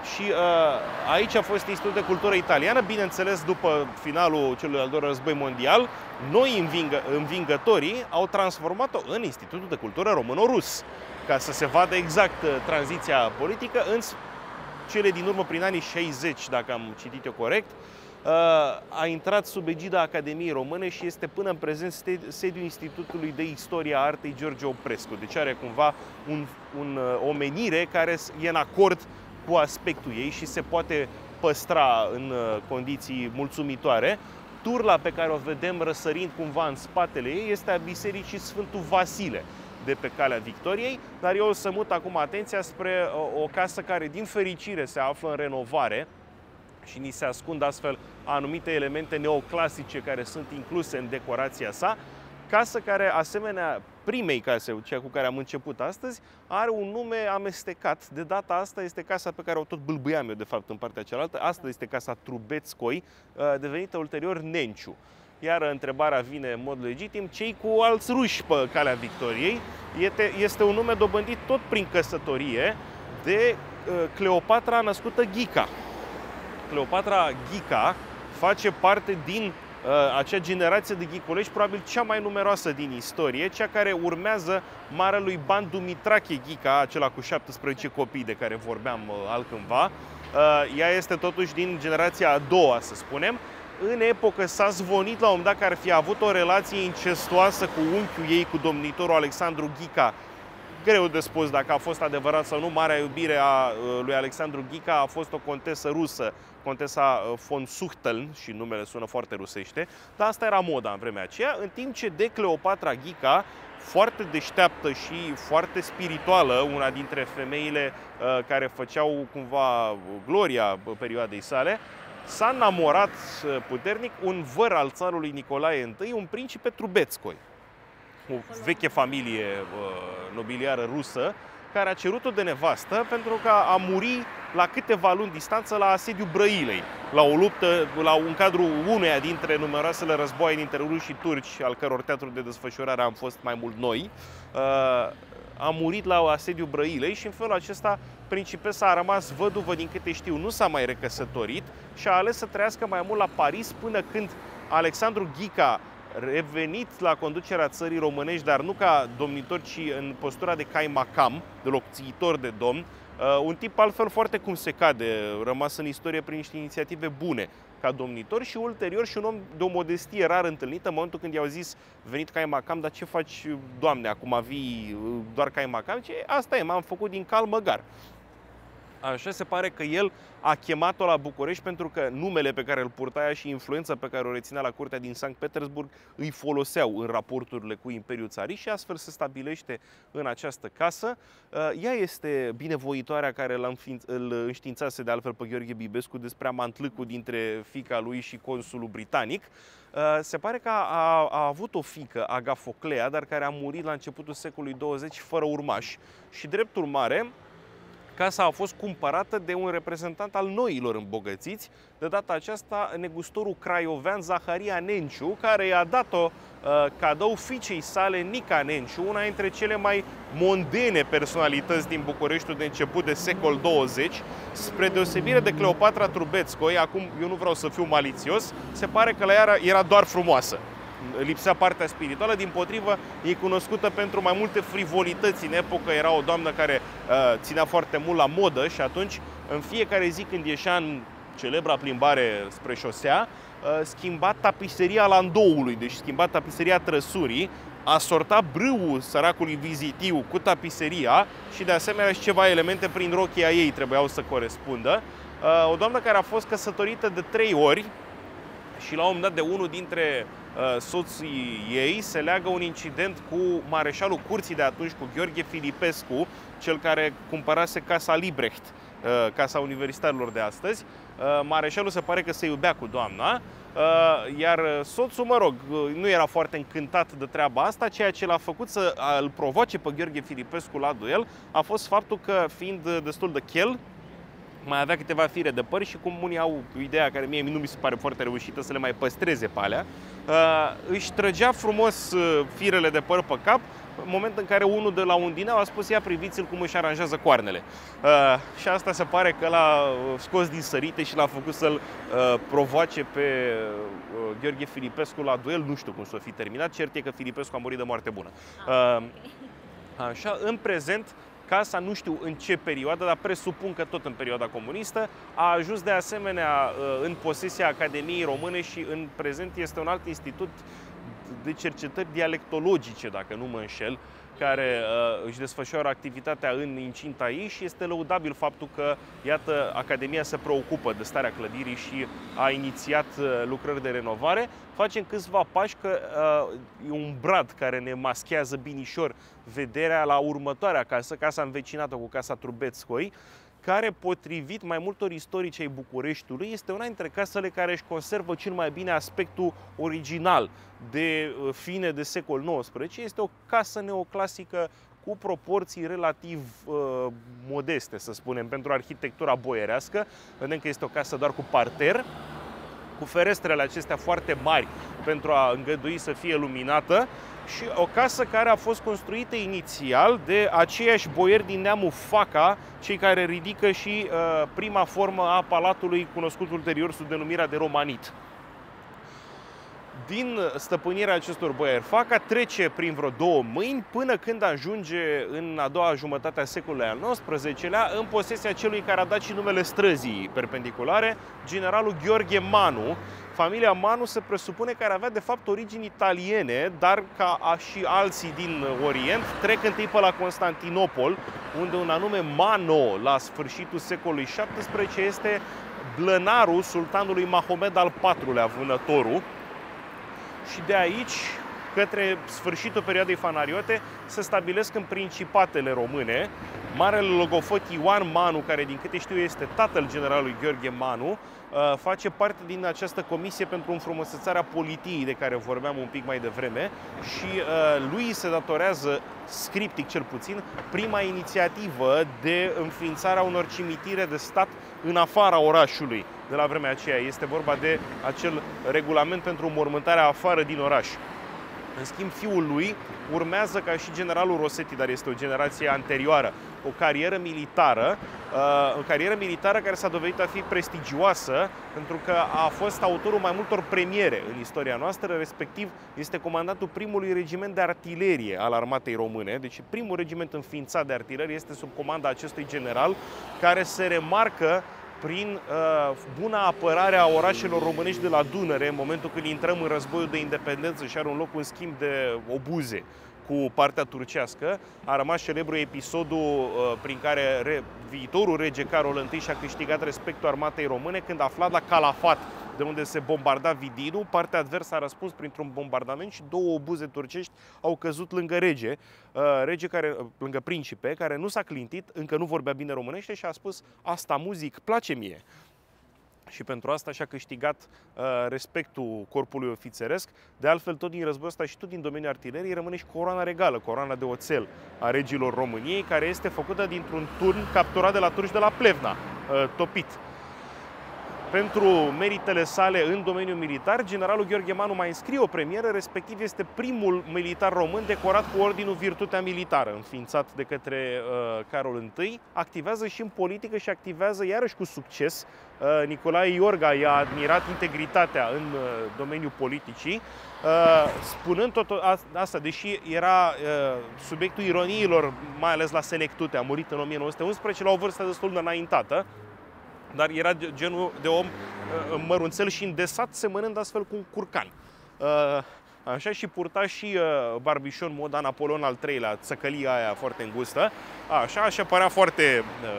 și aici a fost Institutul de Cultură Italiană, bineînțeles după finalul celui al doilea război mondial, noi învingătorii au transformat-o în Institutul de Cultură Româno-Rus, ca să se vadă exact tranziția politică în cele din urmă prin anii 60, dacă am citit eu corect, a intrat sub egida Academiei Române și este până în prezent sediul Institutului de Istoria Artei George Oprescu. Deci are cumva o menire care e în acord cu aspectul ei și se poate păstra în condiții mulțumitoare. Turla pe care o vedem răsărind cumva în spatele ei este a Bisericii Sfântul Vasile de pe Calea Victoriei, dar eu o să mut acum atenția spre o casă care din fericire se află în renovare și ni se ascund astfel anumite elemente neoclasice care sunt incluse în decorația sa. Casă care, asemenea primei case, cea cu care am început astăzi, are un nume amestecat. De data asta este casa pe care o tot bâlbâiam eu, de fapt, în partea cealaltă. Asta este casa Trubețcoi, devenită ulterior Nenciu. Iar întrebarea vine în mod legitim, cei cu alți ruși pe Calea Victoriei? Este un nume dobândit tot prin căsătorie de Cleopatra născută Ghica. Cleopatra Ghica face parte din acea generație de ghicolești, probabil cea mai numeroasă din istorie, cea care urmează marelui ban Dumitrache Ghica, acela cu 17 copii de care vorbeam altcândva. Ea este totuși din generația a doua, să spunem. În epocă s-a zvonit la un moment dat că ar fi avut o relație incestuoasă cu unchiul ei, cu domnitorul Alexandru Ghica. Greu de spus dacă a fost adevărat sau nu. Marea iubire a lui Alexandru Ghica a fost o contesă rusă, contesa von Suchteln, și numele sună foarte rusește, dar asta era moda în vremea aceea, în timp ce de Cleopatra Ghica, foarte deșteaptă și foarte spirituală, una dintre femeile care făceau cumva gloria perioadei sale, s-a enamorat puternic un văr al țarului Nicolae I, un principe Trubețcoi, o veche familie nobiliară rusă, care a cerut-o de nevastă pentru că a muri la câteva luni distanță la asediul Brăilei, la o luptă, în cadrul uneia dintre numeroasele războaie dintre ruși și turci, al căror teatru de desfășurare am fost mai mult noi. A murit la asediul Brăilei și în felul acesta principesa a rămas văduvă, din câte știu, nu s-a mai recăsătorit și a ales să trăiască mai mult la Paris până când Alexandru Ghica, revenit la conducerea țării românești, dar nu ca domnitor, ci în postura de caimakam, de locțiitor de domn, un tip altfel foarte cum se cade, rămas în istorie prin niște inițiative bune ca domnitor și ulterior și un om de o modestie rar întâlnită, în momentul când i-au zis venit caimakam, dar ce faci, Doamne, acum vii doar caimakam? Ce asta e, m-am făcut din cal măgar. Așa se pare că el a chemat-o la București pentru că numele pe care îl purta și influența pe care o reținea la curtea din Sankt Petersburg îi foloseau în raporturile cu Imperiul Țarist și astfel se stabilește în această casă. Ea este binevoitoarea care îl înștiințase de altfel pe Gheorghe Bibescu despre amantlâcul dintre fiica lui și consulul britanic. Se pare că a avut o fiică, Agafoclea, dar care a murit la începutul secolului 20 fără urmași. Și drept urmare, casa a fost cumpărată de un reprezentant al noilor îmbogățiți, de data aceasta negustorul craiovean Zaharia Nenciu, care i-a dat-o cadou fiicei sale Nica Nenciu, una dintre cele mai mondene personalități din Bucureștiul de început de secol 20, spre deosebire de Cleopatra Trubețcoi. Acum, eu nu vreau să fiu malițios, se pare că la ea era doar frumoasă. Lipsea partea spirituală, dimpotrivă, e cunoscută pentru mai multe frivolități. În epocă era o doamnă care ținea foarte mult la modă și atunci, în fiecare zi când ieșea în celebra plimbare spre șosea, schimba tapiseria landoului, deci schimba tapiseria trăsurii, asorta brâul săracului vizitiu cu tapiseria și de asemenea și ceva elemente prin rochia ei trebuiau să corespundă. O doamnă care a fost căsătorită de 3 ori și la un moment dat de unul dintre soții ei se leagă un incident cu mareșalul curții de atunci, cu Gheorghe Filipescu, cel care cumpărase Casa Liebrecht, casa universitarilor de astăzi. Mareșalul se pare că se iubea cu doamna, iar soțul, mă rog, nu era foarte încântat de treaba asta. Ceea ce l-a făcut să îl provoace pe Gheorghe Filipescu la duel a fost faptul că, fiind destul de chel, mai avea câteva fire de păr și cum unii au ideea care mie nu mi se pare foarte reușită să le mai păstreze pe alea, își trăgea frumos firele de păr pe cap, în momentul în care unul de la un dineu a spus: ia priviți-l cum își aranjează coarnele. Și asta se pare că l-a scos din sărite și l-a făcut să-l provoace pe Gheorghe Filipescu la duel. Nu știu cum s-o fi terminat, cert e că Filipescu a murit de moarte bună. Așa, în prezent, casa, nu știu în ce perioadă, dar presupun că tot în perioada comunistă, a ajuns de asemenea în posesia Academiei Române și în prezent este un alt institut de cercetări dialectologice, dacă nu mă înșel, care își desfășoară activitatea în incinta ei și este lăudabil faptul că, iată, Academia se preocupă de starea clădirii și a inițiat lucrări de renovare. Facem câțiva pași că e un brad care ne maschează binișor vederea la următoarea casă, casa învecinată cu casa Trubețcoi, care, potrivit mai multor istorici ai Bucureștiului, este una dintre casele care își conservă cel mai bine aspectul original de fine de secol XIX. Este o casă neoclasică cu proporții relativ modeste, să spunem, pentru arhitectura boierească. Vedem că este o casă doar cu parter, cu ferestrele acestea foarte mari pentru a îngădui să fie luminată, și o casă care a fost construită inițial de aceiași boieri din neamul Faca, cei care ridică și prima formă a palatului, cunoscut ulterior sub denumirea de Romanit. Din stăpânirea acestor boieri Faca trece prin vreo două mâini până când ajunge în a doua jumătate a secolului al XIX-lea în posesia celui care a dat și numele străzii perpendiculare, generalul Gheorghe Manu. Familia Manu se presupune că ar avea de fapt origini italiene, dar ca și alții din Orient, trec întâi pe la Constantinopol, unde un anume Mano, la sfârșitul secolului XVII, este blănarul sultanului Mahomed al IV-lea, vânătorul. Și de aici, către sfârșitul perioadei fanariote, se stabilesc în principatele române. Marele logofăt Ioan Manu, care din câte știu este tatăl generalului Gheorghe Manu, face parte din această comisie pentru înfrumusețarea politiei de care vorbeam un pic mai devreme și lui se datorează, scriptic cel puțin, prima inițiativă de înființarea unor cimitire de stat în afara orașului de la vremea aceea. Este vorba de acel regulament pentru înmormântarea afară din oraș. În schimb, fiul lui urmează ca și generalul Rosetti, dar este o generație anterioară, o carieră militară care s-a dovedit a fi prestigioasă pentru că a fost autorul mai multor premiere în istoria noastră, respectiv este comandantul primului regiment de artilerie al armatei române. Deci primul regiment înființat de artilerie este sub comanda acestui general, care se remarcă prin buna apărare a orașelor românești de la Dunăre, în momentul când intrăm în războiul de independență și are un loc un schimb de obuze cu partea turcească. A rămas celebru episodul prin care viitorul rege Carol I și-a câștigat respectul armatei române când, aflat la Calafat, de unde se bombarda Vidinul, partea adversă a răspuns printr-un bombardament și două obuze turcești au căzut lângă lângă principe, care nu s-a clintit, încă nu vorbea bine românește și a spus: asta muzic, place mie. Și pentru asta și-a câștigat respectul corpului ofițeresc. De altfel, tot din războiul ăsta și tot din domeniul artileriei rămâne și coroana regală, coroana de oțel a regilor României, care este făcută dintr-un turn capturat de la turci de la Plevna, topit. Pentru meritele sale în domeniul militar, generalul Gheorghe Manu mai înscrie o premieră, respectiv este primul militar român decorat cu Ordinul Virtutea Militară, înființat de către Carol I. Activează și în politică și activează iarăși cu succes. Nicolae Iorga i-a admirat integritatea în domeniul politicii, spunând tot asta, deși era subiectul ironiilor, mai ales la Senectute, a murit în 1911 la o vârstă destul de înaintată, dar era genul de om mărunțel și îndesat, semănând astfel cu un curcan. Așa, și purta și barbișon moda Napoleon al III-lea, țăcălia aia foarte îngustă. Așa, și apărea foarte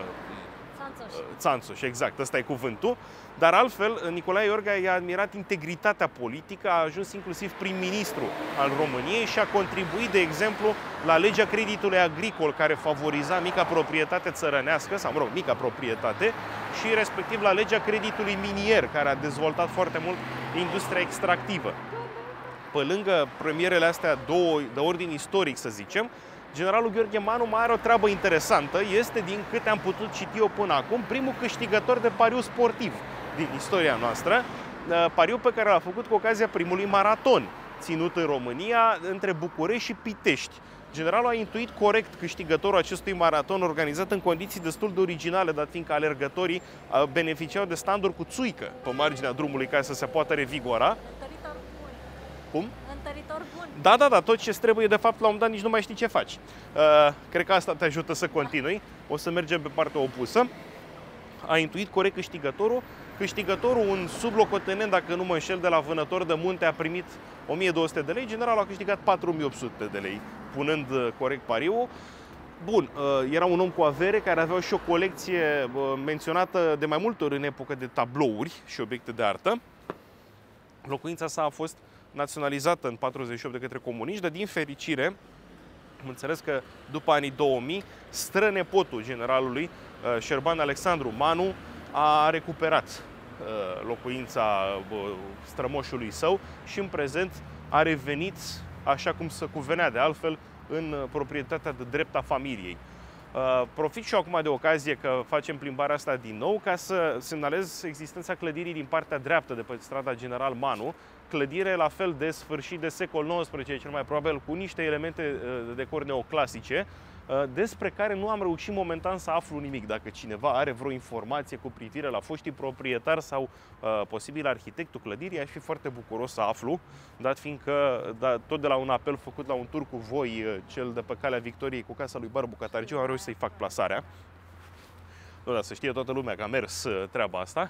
țanțoș, exact, ăsta e cuvântul. Dar altfel, Nicolae Iorga i-a admirat integritatea politică, a ajuns inclusiv prim-ministru al României și a contribuit, de exemplu, la legea creditului agricol, care favoriza mica proprietate țărănească, sau, mă rog, mica proprietate, și respectiv la legea creditului minier, care a dezvoltat foarte mult industria extractivă. Pe lângă premierele astea două de ordin istoric, să zicem, generalul Gheorghe Manu mai are o treabă interesantă. Este, din câte am putut citi eu până acum, primul câștigător de pariu sportiv din istoria noastră. Pariu pe care l-a făcut cu ocazia primului maraton ținut în România între București și Pitești. Generalul a intuit corect câștigătorul acestui maraton organizat în condiții destul de originale, dat fiindcă alergătorii beneficiau de standuri cu țuică pe marginea drumului ca să se poată revigora. Întăritor bun. Cum? Întăritor bun. Da, tot ce trebuie, de fapt, la un moment dat nici nu mai știi ce faci. Cred că asta te ajută să continui. O să mergem pe partea opusă. A intuit corect câștigătorul. Câștigătorul, un sublocotenent, dacă nu mă înșel, de la Vânător de Munte, a primit 1200 de lei, generalul a câștigat 4800 de lei, punând corect pariul. Bun, era un om cu avere care avea și o colecție menționată de mai multe ori în epocă de tablouri și obiecte de artă. Locuința sa a fost naționalizată în 48 de către comuniști, dar din fericire, am înțeles că după anii 2000, strănepotul generalului Șerban Alexandru Manu a recuperat locuința strămoșului său și în prezent a revenit, așa cum se cuvenea de altfel, în proprietatea de drept a familiei. Profit și eu acum de ocazie că facem plimbarea asta din nou ca să semnalez existența clădirii din partea dreaptă de pe strada General Manu, clădire la fel de sfârșit de secol XIX, cel mai probabil cu niște elemente de decor neoclasice, despre care nu am reușit momentan să aflu nimic. Dacă cineva are vreo informație cu privire la foștii proprietari sau posibil arhitectul clădirii, aș fi foarte bucuros să aflu, dat fiindcă tot de la un apel făcut la un tur cu voi, cel de pe Calea Victoriei cu casa lui Barbu Catargiu, am reușit să-i fac plasarea. Nu, dar să știe toată lumea că a mers treaba asta.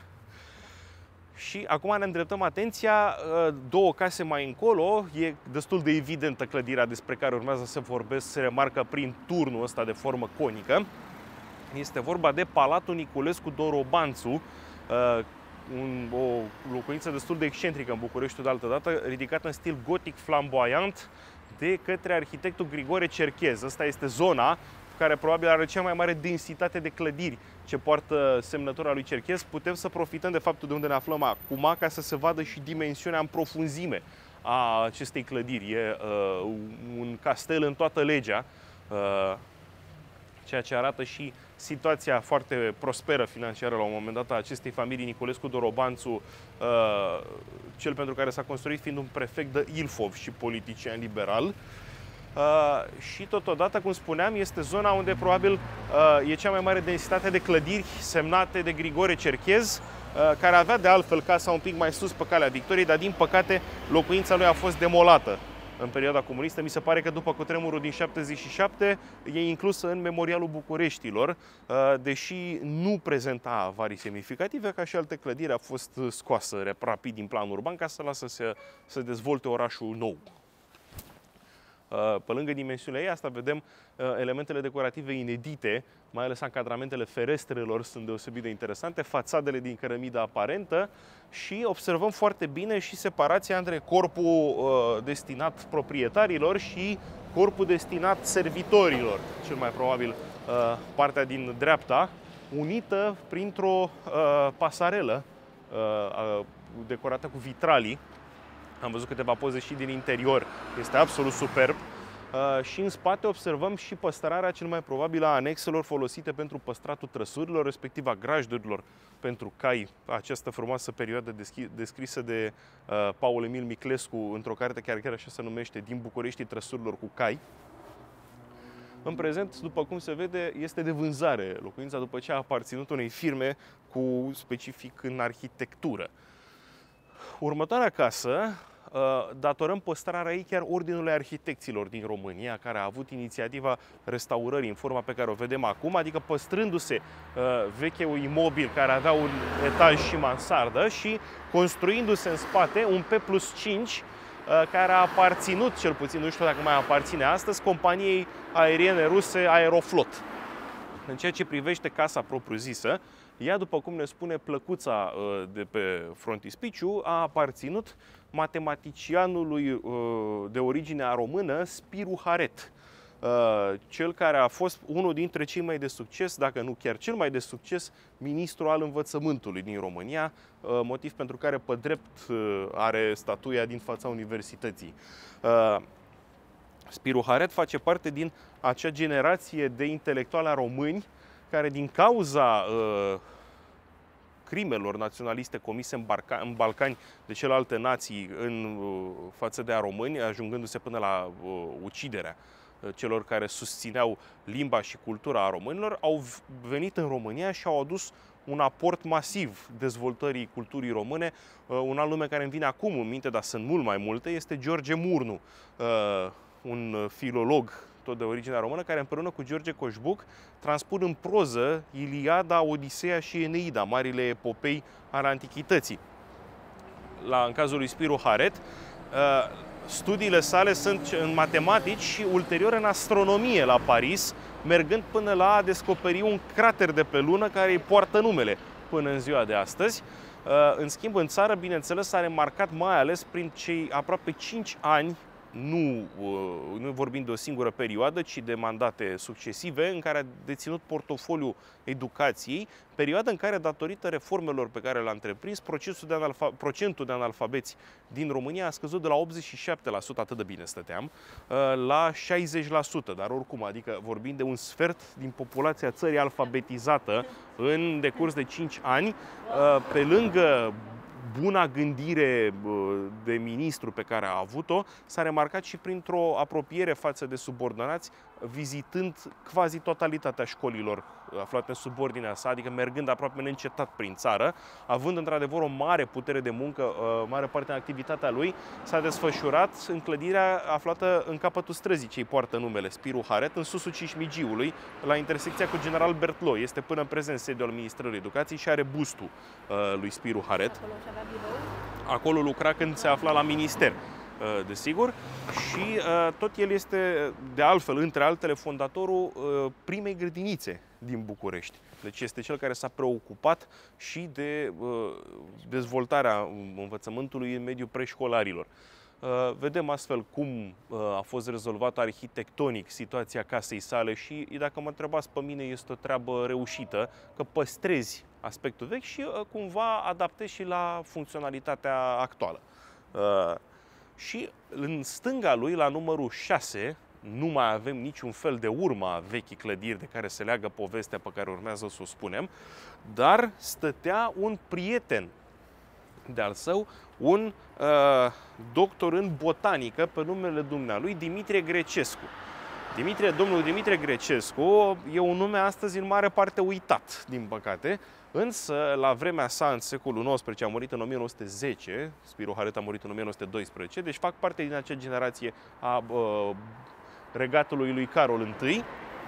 Și acum ne îndreptăm atenția două case mai încolo. E destul de evidentă clădirea despre care urmează să vorbesc, se remarcă prin turnul ăsta de formă conică. Este vorba de Palatul Niculescu Dorobanțu, o locuință destul de excentrică în București de altă dată, ridicată în stil gotic flamboyant de către arhitectul Grigore Cerchez. Asta este zona care probabil are cea mai mare densitate de clădiri ce poartă semnătura lui Cerchez. Putem să profităm de faptul de unde ne aflăm acum ca să se vadă și dimensiunea în profunzime a acestei clădiri. E un castel în toată legea, ceea ce arată și situația foarte prosperă financiară la un moment dat a acestei familii Niculescu Dorobanțu, cel pentru care s-a construit fiind un prefect de Ilfov și politician liberal. Și totodată, cum spuneam, este zona unde probabil e cea mai mare densitate de clădiri semnate de Grigore Cerchez, care avea de altfel casa un pic mai sus pe Calea Victoriei, dar din păcate locuința lui a fost demolată în perioada comunistă. Mi se pare că după cutremurul din 77 e inclusă în Memorialul Bucureștilor, deși nu prezenta avarii semnificative, ca și alte clădiri, a fost scoasă rapid din plan urban ca să lasă să dezvolte orașul nou. Pe lângă dimensiunea ei, asta vedem elementele decorative inedite, mai ales încadramentele ferestrelor sunt deosebit de interesante, fațadele din cărămidă aparentă și observăm foarte bine și separația între corpul destinat proprietarilor și corpul destinat servitorilor, cel mai probabil partea din dreapta, unită printr-o pasarelă decorată cu vitralii. Am văzut câteva poze și din interior, este absolut superb. Și în spate observăm și păstrarea cel mai probabil a anexelor folosite pentru păstratul trăsurilor, respectiv a grajdurilor pentru cai. Această frumoasă perioadă descrisă de Paul Emil Miclescu într-o carte chiar așa se numește, Din Bucureștii trăsurilor cu cai. În prezent, după cum se vede, este de vânzare locuința după ce a aparținut unei firme cu specific în arhitectură. Următoarea casă datorăm păstrarea ei chiar Ordinului Arhitecților din România, care a avut inițiativa restaurării în forma pe care o vedem acum, adică păstrându-se vechiul imobil care avea un etaj și mansardă și construindu-se în spate un P+5 care a aparținut, cel puțin, nu știu dacă mai aparține astăzi, companiei aeriene ruse Aeroflot. În ceea ce privește casa propriu-zisă, ea, după cum ne spune plăcuța de pe frontispiciu, a aparținut matematicianului de origine română Spiru Haret, cel care a fost unul dintre cei mai de succes, dacă nu chiar cel mai de succes, ministru al învățământului din România, motiv pentru care pe drept are statuia din fața universității. Spiru Haret face parte din acea generație de intelectuali români care, din cauza crimelor naționaliste comise în Balcani de celelalte nații în față de români, ajungându-se până la uciderea celor care susțineau limba și cultura a românilor, au venit în România și au adus un aport masiv dezvoltării culturii române. Un alt nume care îmi vine acum în minte, dar sunt mult mai multe, este George Murnu, un filolog tot de origine română, care împreună cu George Coșbuc transpun în proză Iliada, Odiseea și Eneida, marile epopei ale antichității. În cazul lui Spiru Haret, studiile sale sunt în matematici și ulterior în astronomie la Paris, mergând până la a descoperi un crater de pe lună care îi poartă numele până în ziua de astăzi. În schimb, în țară, bineînțeles, s-a remarcat mai ales prin cei aproape 5 ani, nu vorbim de o singură perioadă, ci de mandate succesive, în care a deținut portofoliul educației, perioada în care, datorită reformelor pe care le-a întreprins, procentul de analfabeți din România a scăzut de la 87%, atât de bine stăteam, la 60%, dar oricum, adică vorbim de un sfert din populația țării alfabetizată în decurs de 5 ani, pe lângă buna gândire de ministru pe care a avut-o, s-a remarcat și printr-o apropiere față de subordonați, vizitând quasi totalitatea școlilor aflate în subordinea sa, adică mergând aproape neîncetat prin țară, având într-adevăr o mare putere de muncă, mare parte din activitatea lui s-a desfășurat în clădirea aflată în capătul străzii ce îi poartă numele, Spiru Haret, în susul Cismigiului, la intersecția cu General Berthelot. Este până în prezent sediul Ministerului Educației și are bustul lui Spiru Haret. Acolo lucra când se afla la minister, desigur, și tot el este, de altfel, între altele, fondatorul primei grădinițe din București. Deci este cel care s-a preocupat și de dezvoltarea învățământului în mediul preșcolarilor. Vedem astfel cum a fost rezolvată arhitectonic situația casei sale și, dacă mă întrebați pe mine, este o treabă reușită, că păstrezi aspectul vechi și cumva adaptezi și la funcționalitatea actuală. Și în stânga lui, la numărul 6, nu mai avem niciun fel de urmă a vechii clădiri de care se leagă povestea pe care urmează să o spunem, dar stătea un prieten de-al său, un doctor în botanică pe numele dumnealui Dimitrie Grecescu. Domnul Dimitrie Grecescu e un nume astăzi în mare parte uitat, din păcate, însă la vremea sa, în secolul XIX, a murit în 1910, Spiru Haret a murit în 1912, deci fac parte din acea generație a regatului lui Carol I,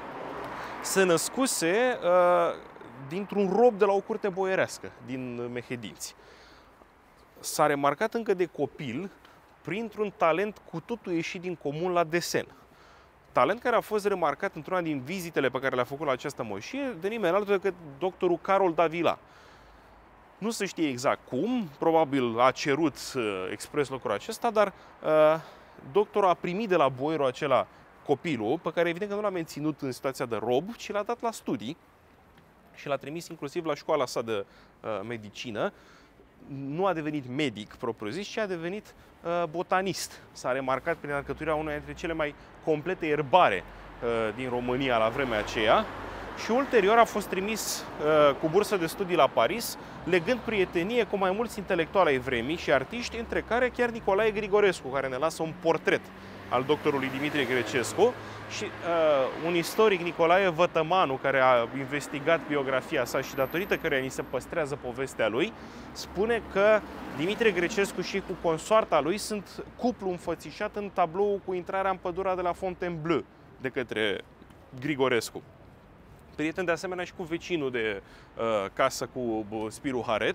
se născuse dintr-un rob de la o curte boierească din Mehedinți. S-a remarcat încă de copil printr-un talent cu totul ieșit din comun la desen. Talent care a fost remarcat într-una din vizitele pe care le-a făcut la această moșie de nimeni altul decât doctorul Carol Davila. Nu se știe exact cum, probabil a cerut expres lucrul acesta, dar doctorul a primit de la boierul acela copilul, pe care evident că nu l-a menținut în situația de rob, ci l-a dat la studii și l-a trimis inclusiv la școala sa de medicină. Nu a devenit medic propriu-zis, ci a devenit botanist. S-a remarcat prin alcătuirea unei dintre cele mai complete erbare din România la vremea aceea și ulterior a fost trimis cu bursă de studii la Paris, legând prietenie cu mai mulți intelectuali ai vremii și artiști, între care chiar Nicolae Grigorescu, care ne lasă un portret al doctorului Dimitrie Grecescu, și un istoric, Nicolae Vătămanu, care a investigat biografia sa și datorită căreia ni se păstrează povestea lui, spune că Dimitrie Grecescu și cu consoarta lui sunt cuplu înfățișat în tablou cu intrarea în pădurea de la Fontainebleau de către Grigorescu. Prieten de asemenea și cu vecinul de casă, cu Spiru Haret.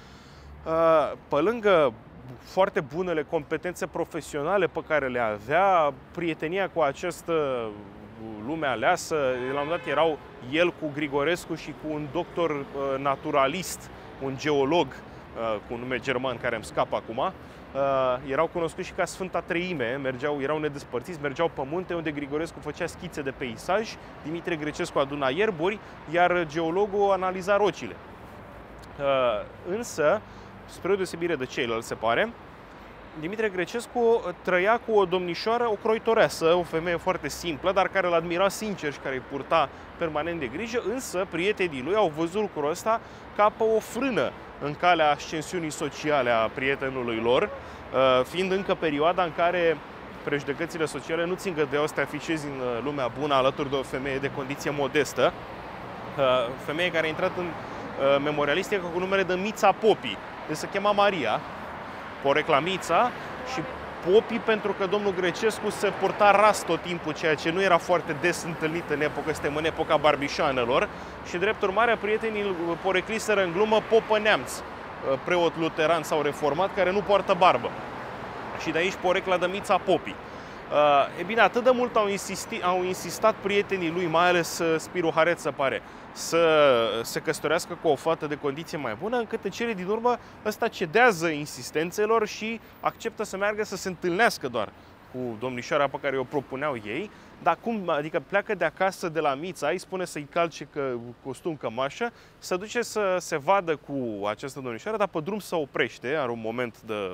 Pe lângă foarte bunele competențe profesionale pe care le avea, prietenia cu această lume aleasă, la un moment dat erau el cu Grigorescu și cu un doctor naturalist, un geolog cu un nume german care îmi scapă acum, erau cunoscuți și ca Sfânta Treime, erau nedespărțiți, mergeau pe munte unde Grigorescu făcea schițe de peisaj, Dimitrie Grecescu aduna ierburi, iar geologul analiza rocile. Însă, spre o deosebire de ceilalți, se pare, Dimitrie Grecescu trăia cu o domnișoară, o croitoreasă, o femeie foarte simplă, dar care îl admira sincer și care îi purta permanent de grijă, însă prietenii lui au văzut lucrul ăsta ca pe o frână în calea ascensiunii sociale a prietenului lor, fiind încă perioada în care prejudecățile sociale nu ți îngăduiau să te afișezi în lumea bună alături de o femeie de condiție modestă, femeie care a intrat în memorialistică cu numele de Mița Popi, deci se chema Maria, porecla Mița, și Popi pentru că domnul Grecescu se purta ras tot timpul, ceea ce nu era foarte des întâlnit în epocă, suntem în epoca barbișanelor, și drept urmare prietenii îl porecliseră în glumă Popă Neamț, preot luteran sau reformat care nu poartă barbă. Și de aici porecla de Mița Popi. E bine, atât de mult au insistat prietenii lui, mai ales Spiru Haret, se pare, să se căsătorească cu o fată de condiție mai bună, încât în cele din urmă ăsta cedează insistențelor și acceptă să meargă să se întâlnească doar cu domnișoara pe care o propuneau ei. Dar cum? Adică pleacă de acasă de la Mița, îi spune să-i calce costum, cămașă, se duce să se vadă cu această domnișoară, dar pe drum se oprește, are un moment de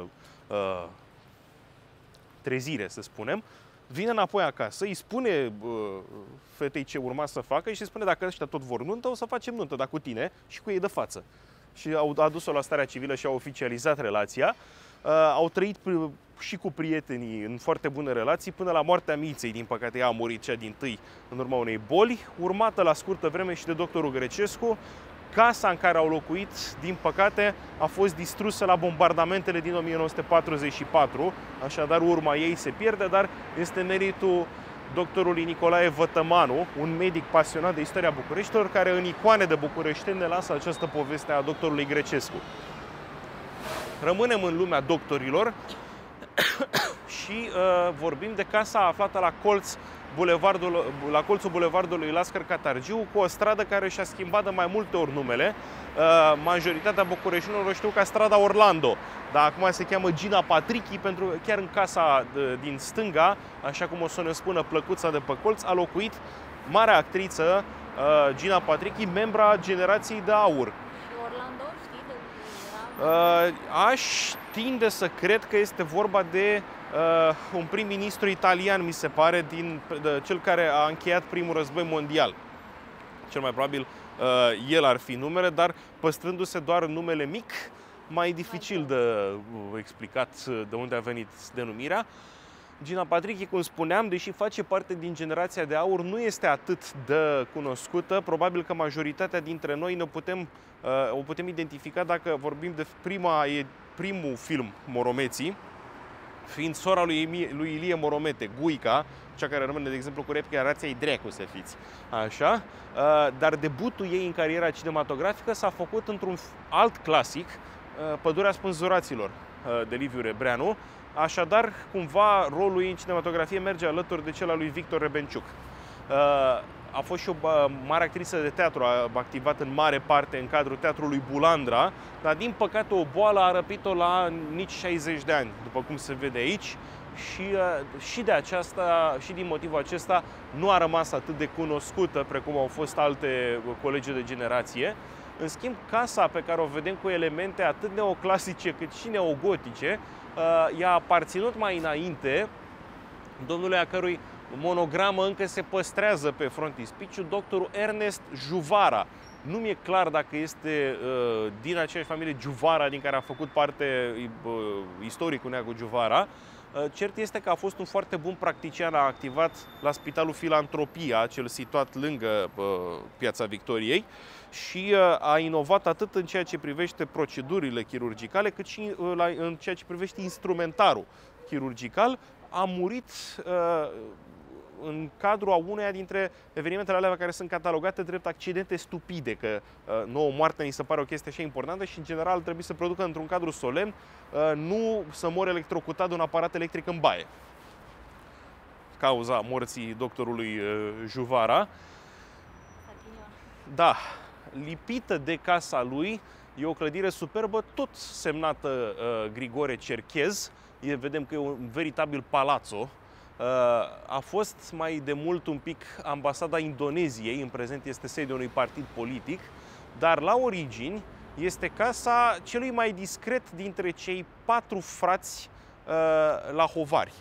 trezire, să spunem, vine înapoi acasă, îi spune fetei ce urma să facă și îi spune: dacă ăștia tot vor nuntă, o să facem nuntă, dar cu tine și cu ei de față. Și au adus-o la starea civilă și au oficializat relația. Au trăit și cu prietenii în foarte bune relații până la moartea Miței. Din păcate, ea a murit cea dintâi în urma unei boli, urmată la scurtă vreme și de doctorul Grecescu. Casa în care au locuit, din păcate, a fost distrusă la bombardamentele din 1944, așadar urma ei se pierde, dar este meritul doctorului Nicolae Vătămanu, un medic pasionat de istoria Bucureștilor, care în Icoane de București ne lasă această poveste a doctorului Grecescu. Rămânem în lumea doctorilor și vorbim de casa aflată la colțul bulevardului Lascar Catargiu, cu o stradă care și-a schimbat de mai multe ori numele. Majoritatea bucureștinilor o știu ca strada Orlando, dar acum se cheamă Gina Patrichi, pentru că chiar în casa din stânga, așa cum o să ne spună plăcuța de pe colț, a locuit marea actriță Gina Patrichi, membra generației de aur. Și Orlando, știi de unde era? Aș tinde să cred că este vorba de un prim-ministru italian, mi se pare, cel care a încheiat primul război mondial. Cel mai probabil el ar fi numele, dar păstrându-se doar numele mic, mai dificil de explicat de unde a venit denumirea. Gina Patrichi, cum spuneam, deși face parte din generația de aur, nu este atât de cunoscută. Probabil că majoritatea dintre noi o putem identifica dacă vorbim de primul film, Moromeții, fiind sora lui Ilie Moromete, Guica, cea care rămâne, de exemplu, cu replica "Rația-i dreacu să fiți". Așa. Dar debutul ei în cariera cinematografică s-a făcut într-un alt clasic, Pădurea Spânzuraților, de Liviu Rebreanu. Așadar, cumva, rolul ei în cinematografie merge alături de cel al lui Victor Rebenciuc. A fost și o mare actriță de teatru, a activat în mare parte în cadrul Teatrului Bulandra, dar din păcate o boală a răpit-o la nici 60 de ani, după cum se vede aici, și din motivul acesta nu a rămas atât de cunoscută precum au fost alte colegi de generație. În schimb, casa pe care o vedem cu elemente atât neoclasice cât și neogotice, i-a aparținut mai înainte domnului a cărui monogramă încă se păstrează pe frontispiciu, doctorul Ernest Juvara. Nu mi-e clar dacă este din aceeași familie Juvara din care a făcut parte istoricul Neagu Juvara. Cert este că a fost un foarte bun practician, a activat la Spitalul Filantropia, cel situat lângă Piața Victoriei, și a inovat atât în ceea ce privește procedurile chirurgicale, cât și în ceea ce privește instrumentarul chirurgical. A murit în cadrul a uneia dintre evenimentele alea care sunt catalogate drept accidente stupide, că nouă moartea ni se pare o chestie așa importantă și în general trebuie să producă într-un cadru solemn, nu să mori electrocutat de un aparat electric în baie. Cauza morții doctorului Juvara. Da, lipită de casa lui, e o clădire superbă, tot semnată Grigore Cerchez. Vedem că e un veritabil palazzo. A fost mai de mult un pic ambasada Indoneziei, în prezent este sediul unui partid politic, dar la origini este casa celui mai discret dintre cei 4 frați la Hovari.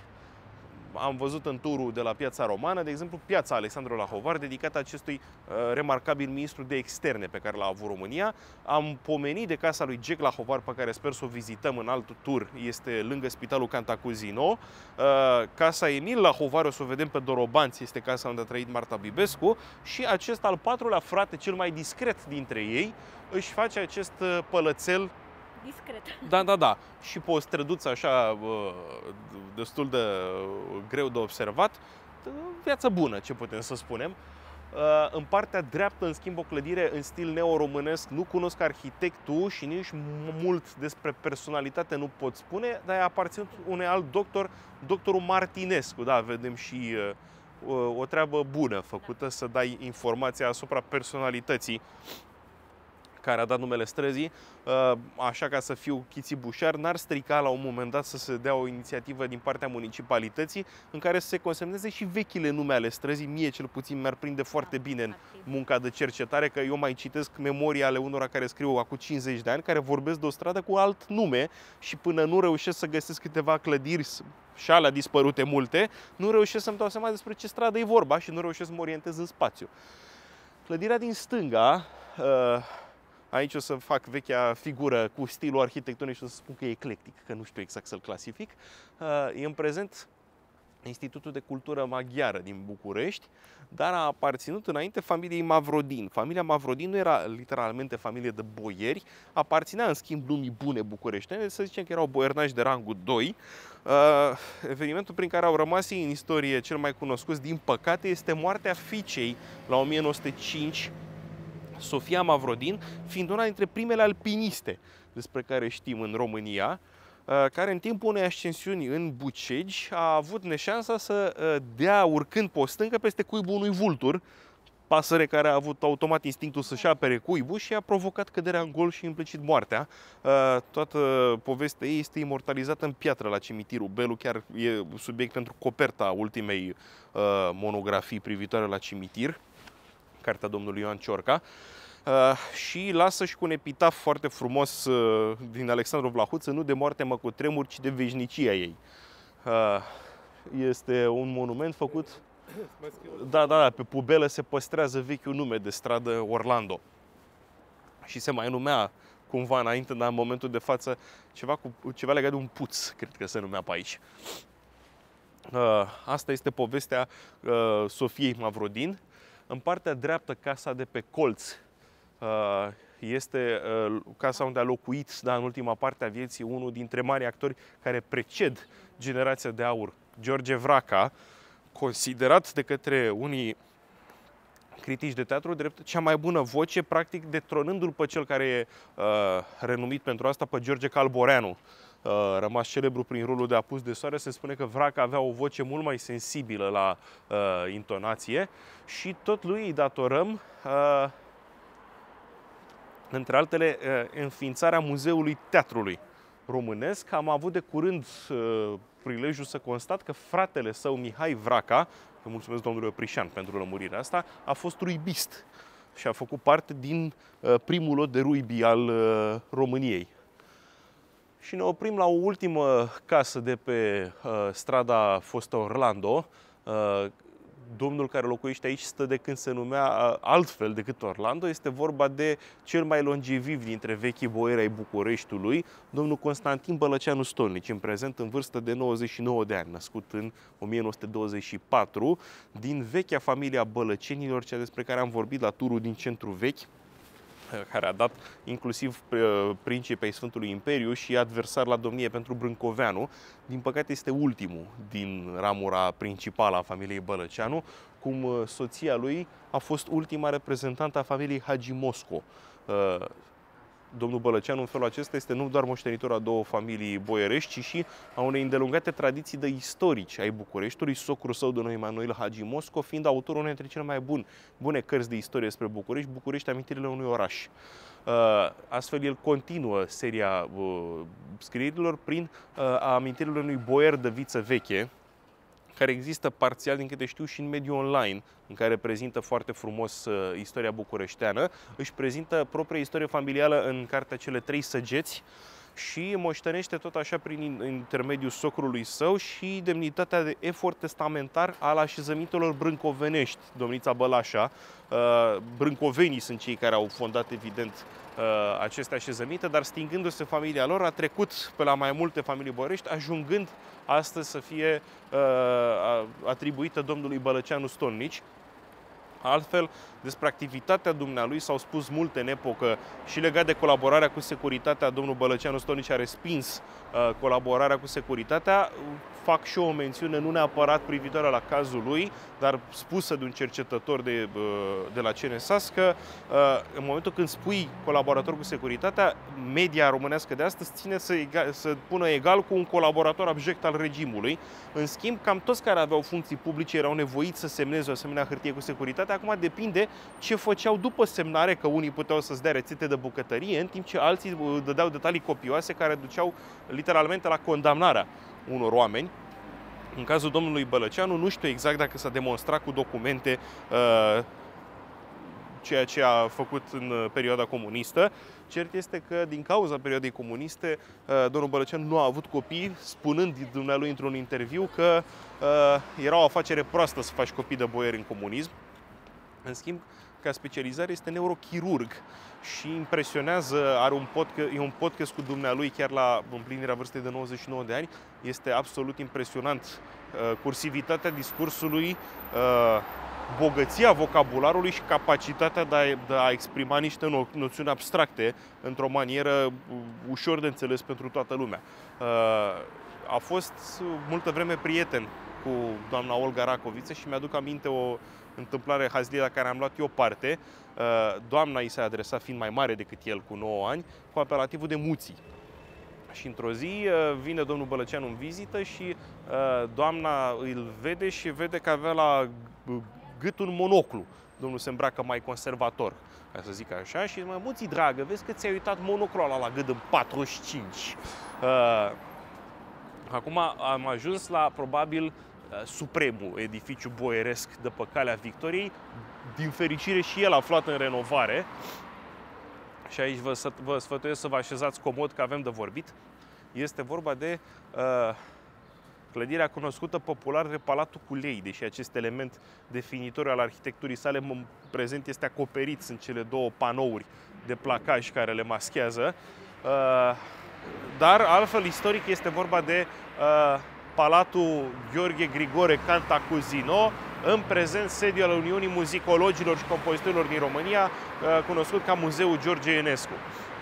Am văzut în turul de la Piața Romană, de exemplu, Piața Alexandru Lahovar, dedicată acestui remarcabil ministru de externe pe care l-a avut România. Am pomenit de casa lui Jack Lahovar, pe care sper să o vizităm în alt tur, este lângă Spitalul Cantacuzino. Casa Emil Lahovar, o să o vedem pe Dorobanți, este casa unde a trăit Marta Bibescu. Și acest al patrulea frate, cel mai discret dintre ei, își face acest pălățel discret. Da. Și pe o străduță așa destul de greu de observat, viață bună, ce putem să spunem. În partea dreaptă, în schimb, o clădire în stil neo-românesc. Nu cunosc arhitectul și nici mult despre personalitate nu pot spune, dar a aparținut unui alt doctor, doctorul Martinescu. Da, vedem și o treabă bună făcută, să dai informația asupra personalității care a dat numele străzii, așa, ca să fiu chițibușar, n-ar strica la un moment dat să se dea o inițiativă din partea municipalității în care să se consemneze și vechile nume ale străzii. Mie cel puțin mi-ar prinde foarte bine în munca de cercetare, că eu mai citesc memorii ale unora care scriu acum 50 de ani, care vorbesc de o stradă cu alt nume și până nu reușesc să găsesc câteva clădiri și alea dispărute multe, nu reușesc să-mi dau seama despre ce stradă e vorba și nu reușesc să mă orientez în spațiu. Clădirea din stânga, aici o să fac vechea figură cu stilul arhitectonic și o să spun că e eclectic, că nu știu exact să-l clasific. E în prezent Institutul de Cultură Maghiară din București, dar a aparținut înainte familiei Mavrodin. Familia Mavrodin nu era literalmente familie de boieri, aparținea în schimb lumii bune bucureștene, să zicem că erau boiernași de rangul 2. Evenimentul prin care au rămas ei în istorie cel mai cunoscut, din păcate, este moartea fiicei la 1905, Sofia Mavrodin, fiind una dintre primele alpiniste despre care știm în România, care în timpul unei ascensiuni în Bucegi a avut neșansa să dea, urcând pe o stâncă, peste cuibul unui vultur, pasăre care a avut automat instinctul să-și apere cuibul și a provocat căderea în gol și implicit moartea. Toată povestea ei este imortalizată în piatră la cimitirul Belu, chiar e subiect pentru coperta ultimei monografii privitoare la cimitir, cartea domnului Ioan Ciorca, și lasă și cu un epitaf foarte frumos din Alexandru Vlahuță: nu de moarte mă cutremur, ci de veșnicia ei. Este un monument făcut... Da, pe pubelă se păstrează vechiul nume de stradă Orlando. Și se mai numea cumva înainte, dar în momentul de față ceva legat de un puț, cred că se numea pe aici. Asta este povestea Sofiei Mavrodin. În partea dreaptă, casa de pe colț, este casa unde a locuit, în ultima parte a vieții, unul dintre mari actori care preced generația de aur, George Vraca, considerat de către unii critici de teatru drept cea mai bună voce, practic detronându-l pe cel care e renumit pentru asta, pe George Calboreanu. Rămas celebru prin rolul de Apus de soare. Se spune că Vraca avea o voce mult mai sensibilă la intonație și tot lui îi datorăm, între altele, înființarea Muzeului Teatrului Românesc. Am avut de curând prilejul să constat că fratele său, Mihai Vraca, că mulțumesc domnului Oprișan pentru lămurirea asta, a fost ruibist și a făcut parte din primul lot de ruibi al României. Și ne oprim la o ultimă casă de pe strada fostă Orlando. Domnul care locuiește aici stă de când se numea altfel decât Orlando. Este vorba de cel mai longeviv dintre vechii boieri ai Bucureștiului, domnul Constantin Bălăceanu Stolnici, în prezent în vârstă de 99 de ani, născut în 1924, din vechea familia Bălăcenilor, cea despre care am vorbit la turul din centru vechi, care a dat inclusiv principi ai Sfântului Imperiu și adversar la domnie pentru Brâncoveanu. Din păcate este ultimul din ramura principală a familiei Bălăceanu, cum soția lui a fost ultima reprezentantă a familiei Hagi Mosco. Domnul Bălăceanu, în felul acesta, este nu doar moștenitor a două familii boierești, ci și a unei îndelungate tradiții de istorici ai Bucureștiului, socrul său, domnul Emanuel Hagi Mosco, fiind autorul unei dintre cele mai bune cărți de istorie despre București, București, amintirile unui oraș. Astfel, el continuă seria scrierilor prin amintirile unui boier de viță veche, care există parțial, din câte știu, și în mediul online, în care prezintă foarte frumos istoria bucureșteană. Își prezintă propria istorie familială în cartea Cele trei săgeți și moștenește tot așa prin intermediul socrului său și demnitatea de efort testamentar al așezămintelor brâncovenești, domnița Bălașa. Brâncovenii sunt cei care au fondat, evident, aceste așezăminte, dar stingându-se familia lor, a trecut pe la mai multe familii boierești, ajungând astăzi să fie atribuită domnului Bălăceanu Stolnici. Altfel, despre activitatea dumnealui s-au spus multe în epocă și legat de colaborarea cu securitatea. Domnul Bălăceanu Stolnici a respins colaborarea cu securitatea. Fac și eu o mențiune, nu neapărat privitoare la cazul lui, dar spusă de un cercetător de la CNSAS, că în momentul când spui colaborator cu securitatea, media românească de astăzi ține să pună egal cu un colaborator abject al regimului. În schimb, cam toți care aveau funcții publice erau nevoiți să semneze o asemenea hârtie cu securitate. Acum depinde ce făceau după semnare, că unii puteau să-ți dea rețete de bucătărie, în timp ce alții dădeau detalii copioase care duceau literalmente la condamnarea unor oameni. În cazul domnului Bălăceanu, nu știu exact dacă s-a demonstrat cu documente ceea ce a făcut în perioada comunistă. Cert este că, din cauza perioadei comuniste, domnul Bălăceanu nu a avut copii, spunând dumnealui într-un interviu că era o afacere proastă să faci copii de boieri în comunism. În schimb, ca specializare este neurochirurg și impresionează, e un podcast cu dumnealui chiar la împlinirea vârstei de 99 de ani. Este absolut impresionant cursivitatea discursului, bogăția vocabularului și capacitatea de a exprima niște noțiuni abstracte într-o manieră ușor de înțeles pentru toată lumea. A fost multă vreme prieten cu doamna Olga Racoviță și mi-aduc aminte o întâmplare hazlie la care am luat eu parte. Doamna i s-a adresat, fiind mai mare decât el, cu 9 ani, cu apelativul de Muții. Și într-o zi vine domnul Bălăceanu în vizită și doamna îl vede și vede că avea la gât un monoclu. Domnul se îmbracă mai conservator, ca să zic așa, și zice: Muții, dragă, vezi că ți-ai uitat monoclul ăla la gât în 45. Acum am ajuns la, probabil, supremul edificiu boieresc de pe Calea Victoriei. Din fericire și el aflat în renovare. Și aici vă sfătuiesc să vă așezați comod, că avem de vorbit. Este vorba de clădirea cunoscută popular de Palatul Culei, deși acest element definitoriu al arhitecturii sale în prezent este acoperit, sunt cele două panouri de placaj care le maschează. Dar altfel istoric este vorba de Palatul Gheorghe Grigore Cantacuzino, în prezent sediu al Uniunii Muzicologilor și Compozitorilor din România, cunoscut ca Muzeul George Enescu.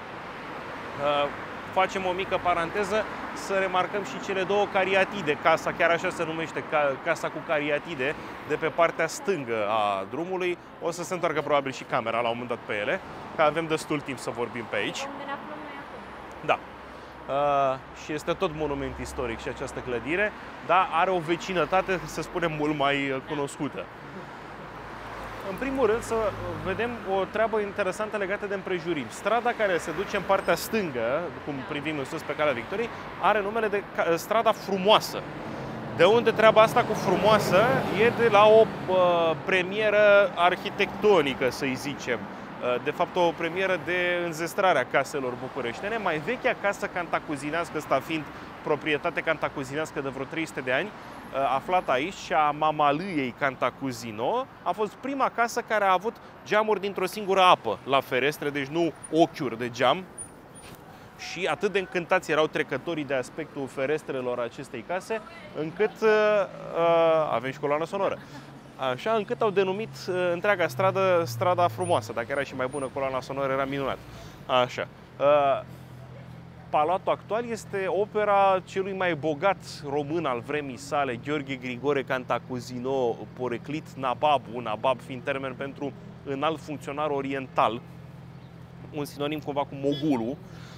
Facem o mică paranteză să remarcăm și cele două cariatide, casa, chiar așa se numește, casa cu cariatide, de pe partea stângă a drumului. O să se întoarcă probabil și camera la un moment dat pe ele, că avem destul timp să vorbim pe aici. Da. Și este tot monument istoric și această clădire, dar are o vecinătate, să spunem, mult mai cunoscută. În primul rând, să vedem o treabă interesantă legată de împrejurim. Strada care se duce în partea stângă, cum privim în sus pe Calea Victoriei, are numele de Strada Frumoasă. De unde treaba asta cu frumoasă? E de la o premieră arhitectonică, să-i zicem. De fapt, o premieră de înzestrare a caselor bucureștene. Mai vechea casă cantacuzinească, asta fiind proprietate cantacuzinească de vreo 300 de ani, aflată aici, și a Mamalâiei Cantacuzino, a fost prima casă care a avut geamuri dintr-o singură apă la ferestre, deci nu ochiuri de geam. Și atât de încântați erau trecătorii de aspectul ferestrelor acestei case, încât avem și coloană sonoră. Așa, încât au denumit întreaga stradă Strada Frumoasă. Dacă era și mai bună coloana sonoră, era minunat. Așa. Palatul actual este opera celui mai bogat român al vremii sale, Gheorghe Grigore Cantacuzino, poreclit nababu, nabab fiind termen pentru înalt funcționar oriental, un sinonim cumva cu mogulul,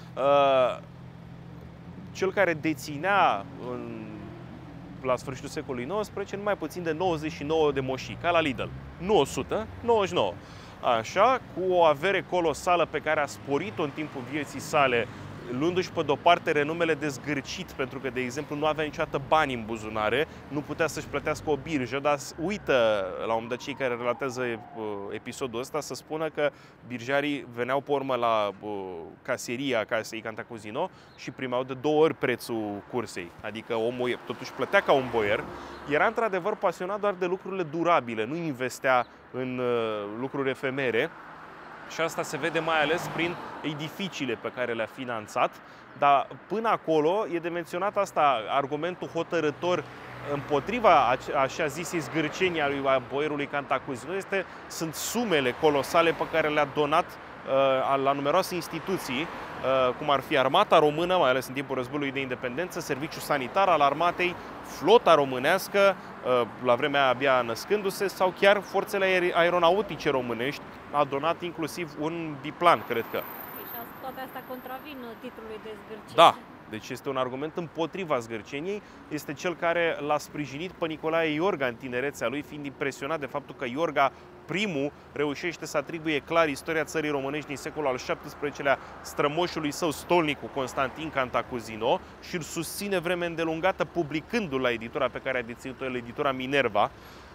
cel care deținea la sfârșitul secolului XIX nu mai puțin de 99 de moșii, ca la Lidl. Nu 100, 99. Așa, cu o avere colosală pe care a sporit-o în timpul vieții sale, luându-și pe de-o parte renumele de zgârcit, pentru că, de exemplu, nu avea niciodată bani în buzunare, nu putea să-și plătească o birjă, dar uită, la un moment dat, cei care relatează episodul ăsta, să spună că birjarii veneau pe urmă la caseria casei Cantacuzino și primeau de 2 ori prețul cursei. Adică omul totuși plătea ca un boier. Era într-adevăr pasionat doar de lucrurile durabile, nu investea în lucruri efemere. Și asta se vede mai ales prin edificiile pe care le-a finanțat. Dar până acolo e de menționat asta, argumentul hotărător împotriva așa zisei zgârcenii a lui boierului Cantacuzino sunt sumele colosale pe care le-a donat la numeroase instituții, cum ar fi Armata Română, mai ales în timpul Războiului de Independență, Serviciul Sanitar al Armatei, Flota Românească, la vremea abia născându-se, sau chiar forțele aeronautice românești. A donat inclusiv un biplan, cred că. Și toate astea contravin titlului de zgârcenie. Da, deci este un argument împotriva zgârceniei. Este cel care l-a sprijinit pe Nicolae Iorga în tinerețea lui, fiind impresionat de faptul că Iorga primul reușește să atribuie clar istoria țării românești din secolul al XVII-lea strămoșului său stolnic, Constantin Cantacuzino, și îl susține vreme îndelungată publicându-l la editura pe care a deținut-o el, editura Minerva.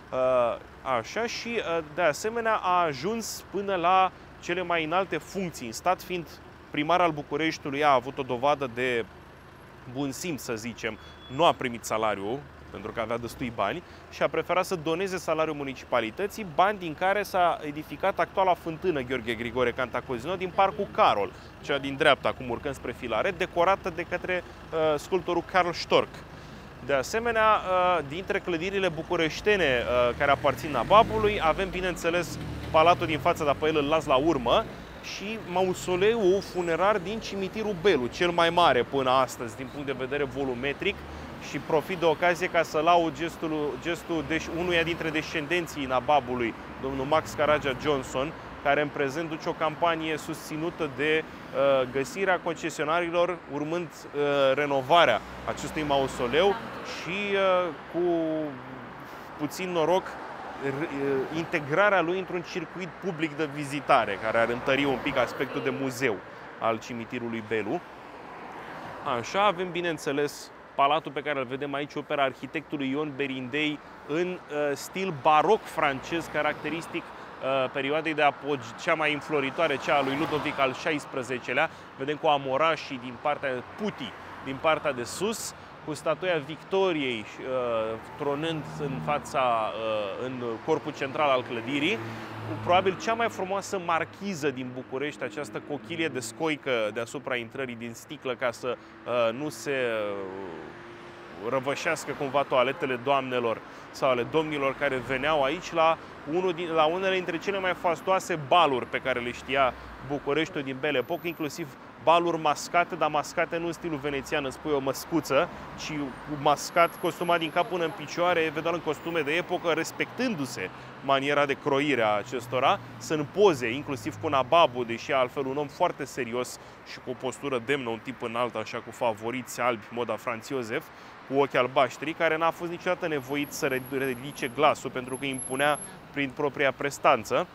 Așa, și de asemenea a ajuns până la cele mai înalte funcții în stat, fiind primar al Bucureștiului, a avut o dovadă de bun simț, să zicem. Nu a primit salariu, pentru că avea destui bani, și a preferat să doneze salariul municipalității, bani din care s-a edificat actuala fântână Gheorghe Grigore Cantacuzino din Parcul Carol, cea din dreapta, acum urcând spre Filare, decorată de către sculptorul Carl Storch. De asemenea, dintre clădirile bucureștene care aparțin Nababului, avem, bineînțeles, palatul din față, dar pe el îl las la urmă, și mausoleul funerar din Cimitirul Belu, cel mai mare până astăzi din punct de vedere volumetric, și profit de ocazie ca să laud gestul unuia dintre descendenții Nababului, domnul Max Caragia Johnson, care în prezent duce o campanie susținută de găsirea concesionarilor, urmând renovarea acestui mausoleu și cu puțin noroc integrarea lui într-un circuit public de vizitare, care ar întări un pic aspectul de muzeu al cimitirului Belu. Așa, avem, bineînțeles, palatul pe care îl vedem aici, opera arhitectului Ion Berindei, în stil baroc francez, caracteristic perioadei de apogee cea mai înfloritoare, cea a lui Ludovic al XVI-lea. Vedem cu amorașii din partea Putii, din partea de sus, cu statuia Victoriei tronând în fața, în corpul central al clădirii, probabil cea mai frumoasă marchiză din București, această cochilie de scoică deasupra intrării din sticlă, ca să nu se răvășească cumva toaletele doamnelor sau ale domnilor care veneau aici la unele dintre cele mai fastoase baluri pe care le știa Bucureștiul din Belle Époque, inclusiv baluri mascate, dar mascate nu în stilul venețian, îți pui o măscuță, ci mascat, costumat din cap până în picioare, eventual în costume de epocă, respectându-se maniera de croire a acestora, sunt poze, inclusiv cu Nababu, deși altfel un om foarte serios și cu o postură demnă, un tip înalt, așa, cu favoriți albi, moda Franz Josef, cu ochi albaștri, care n-a fost niciodată nevoit să ridice glasul, pentru că impunea prin propria prestanță.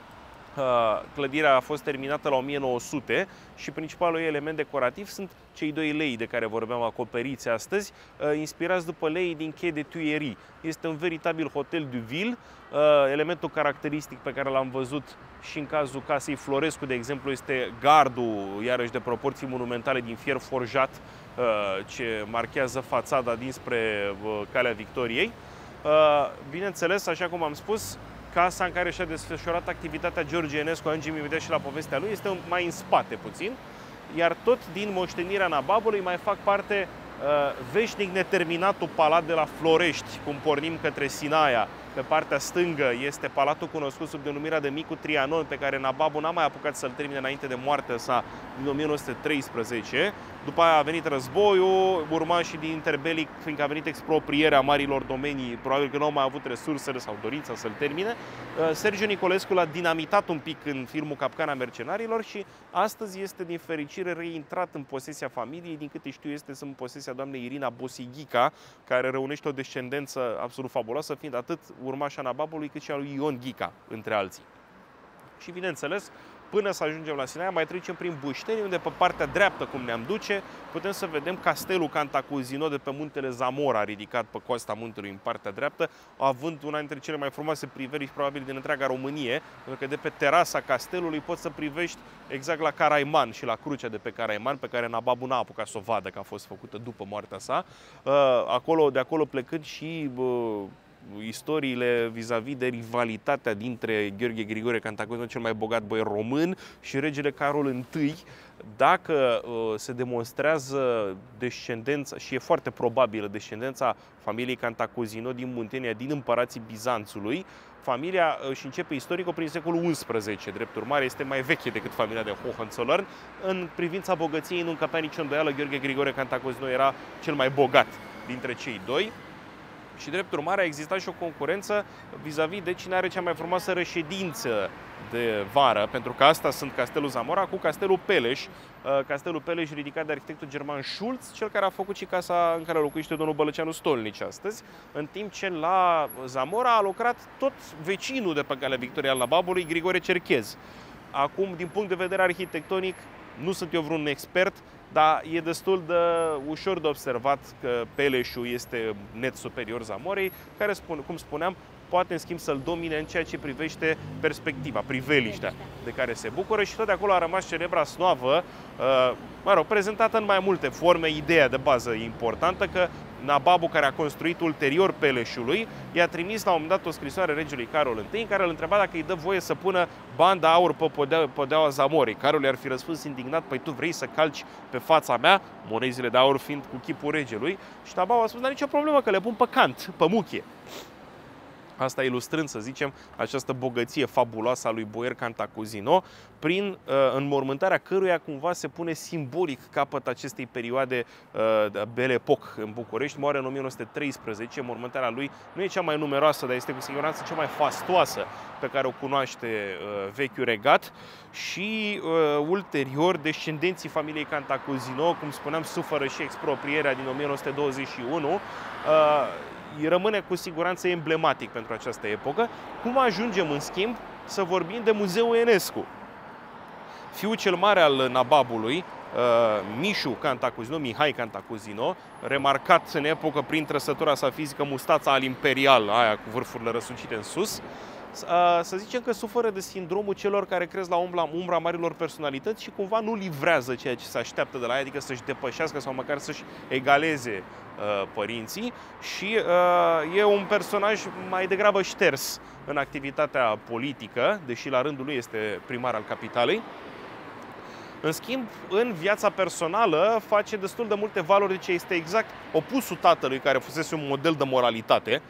Clădirea a fost terminată la 1900 și principalul element decorativ sunt cei 2 lei de care vorbeam, acoperiți astăzi, inspirați după leii din Quai de Tuileries. Este un veritabil hotel de ville. Elementul caracteristic pe care l-am văzut și în cazul casei Florescu, de exemplu, este gardul, iarăși de proporții monumentale, din fier forjat, ce marchează fațada dinspre Calea Victoriei. Bineînțeles, așa cum am spus, casa în care și-a desfășurat activitatea George Enescu, ajungem imediat și la povestea lui, este mai în spate puțin, iar tot din moștenirea Nababului mai fac parte veșnic neterminatul palat de la Florești, cum pornim către Sinaia. Pe partea stângă este palatul cunoscut sub denumirea de Micu Trianon, pe care Nababu n-a mai apucat să-l termine înainte de moartea sa din 1913. După aia a venit războiul, urma și din interbelic, fiindcă a venit exproprierea marilor domenii, probabil că nu au mai avut resursele sau dorința să-l termine. Sergiu Nicolescu l-a dinamitat un pic în filmul Capcana Mercenarilor și astăzi este, din fericire, reintrat în posesia familiei. Din câte știu, este în posesia doamnei Irina Bosighica, care reunește o descendență absolut fabuloasă, fiind atât urmașa Nababului, cât și a lui Ion Ghica, între alții. Și, bineînțeles, Până să ajungem la Sinaia, mai trecem prin Bușteni, unde pe partea dreaptă, cum ne-am duce, putem să vedem castelul Cantacuzino de pe muntele Zamora, ridicat pe coasta muntelui în partea dreaptă, având una dintre cele mai frumoase priveliști probabil din întreaga Românie, pentru că de pe terasa castelului poți să privești exact la Caraiman și la crucea de pe Caraiman, pe care Nababu n-a apucat să o vadă, că a fost făcută după moartea sa. De acolo plecând și istoriile vis-a-vis de rivalitatea dintre Gheorghe Grigore Cantacuzino, cel mai bogat boier român, și regele Carol I, dacă se demonstrează descendența, și e foarte probabilă descendența familiei Cantacuzino din Muntenia, din împărații Bizanțului. Familia își începe istoricul prin secolul XI, drept urmare este mai veche decât familia de Hohenzollern. În privința bogăției nu încăpea nicio îndoială, Gheorghe Grigore Cantacuzino era cel mai bogat dintre cei doi. Și drept urmare a existat și o concurență vis-a-vis de cine are cea mai frumoasă reședință de vară, pentru că asta sunt Castelul Zamora cu Castelul Peleș. Castelul Peleș ridicat de arhitectul german Schulz, cel care a făcut și casa în care locuiește domnul Bălăceanu Stolnici astăzi, în timp ce la Zamora a lucrat tot vecinul de pe Calea Victoriei al Nababului, Grigore Cerchez. Acum, din punct de vedere arhitectonic, nu sunt eu vreun expert, dar e destul de ușor de observat că Peleșul este net superior Zamorei, care, cum spuneam, poate în schimb să-l domine în ceea ce privește perspectiva, priveliștea de care se bucură, și tot de acolo a rămas celebra snoavă, prezentată în mai multe forme. Ideea de bază e importantă, că Nababu, care a construit ulterior Peleșului, i-a trimis la un moment dat o scrisoare regelui Carol I, în care îl întreba dacă îi dă voie să pună bani de aur pe podeaua Zamorei. Carol i-ar fi răspuns indignat: păi tu vrei să calci pe fața mea, monezile de aur fiind cu chipul regelui? Și Nababu a spus: dar nicio problemă, că le pun pe cant, pe muchie. Asta ilustrând, să zicem, această bogăție fabuloasă a lui boier Cantacuzino, prin înmormântarea căruia cumva se pune simbolic capăt acestei perioade de Belle Époque în București. Moare în 1913, mormântarea lui nu e cea mai numeroasă, dar este cu siguranță cea mai fastoasă pe care o cunoaște vechiul regat. Și ulterior, descendenții familiei Cantacuzino, cum spuneam, suferă și exproprierea din 1921, rămâne cu siguranță emblematic pentru această epocă. Cum ajungem, în schimb, să vorbim de Muzeul Enescu? Fiul cel mare al Nababului, Mișu Cantacuzino, Mihai Cantacuzino, remarcat în epocă prin trăsătura sa fizică, mustața al imperial, aia cu vârfurile răsucite în sus, să zicem că suferă de sindromul celor care cresc la umbra marilor personalități și cumva nu livrează ceea ce se așteaptă de la ea, adică să-și depășească sau măcar să-și egaleze părinții, și e un personaj mai degrabă șters în activitatea politică, deși la rândul lui este primar al capitalei. În schimb, în viața personală face destul de multe valori, ce este exact opusul tatălui, care fusese un model de moralitate,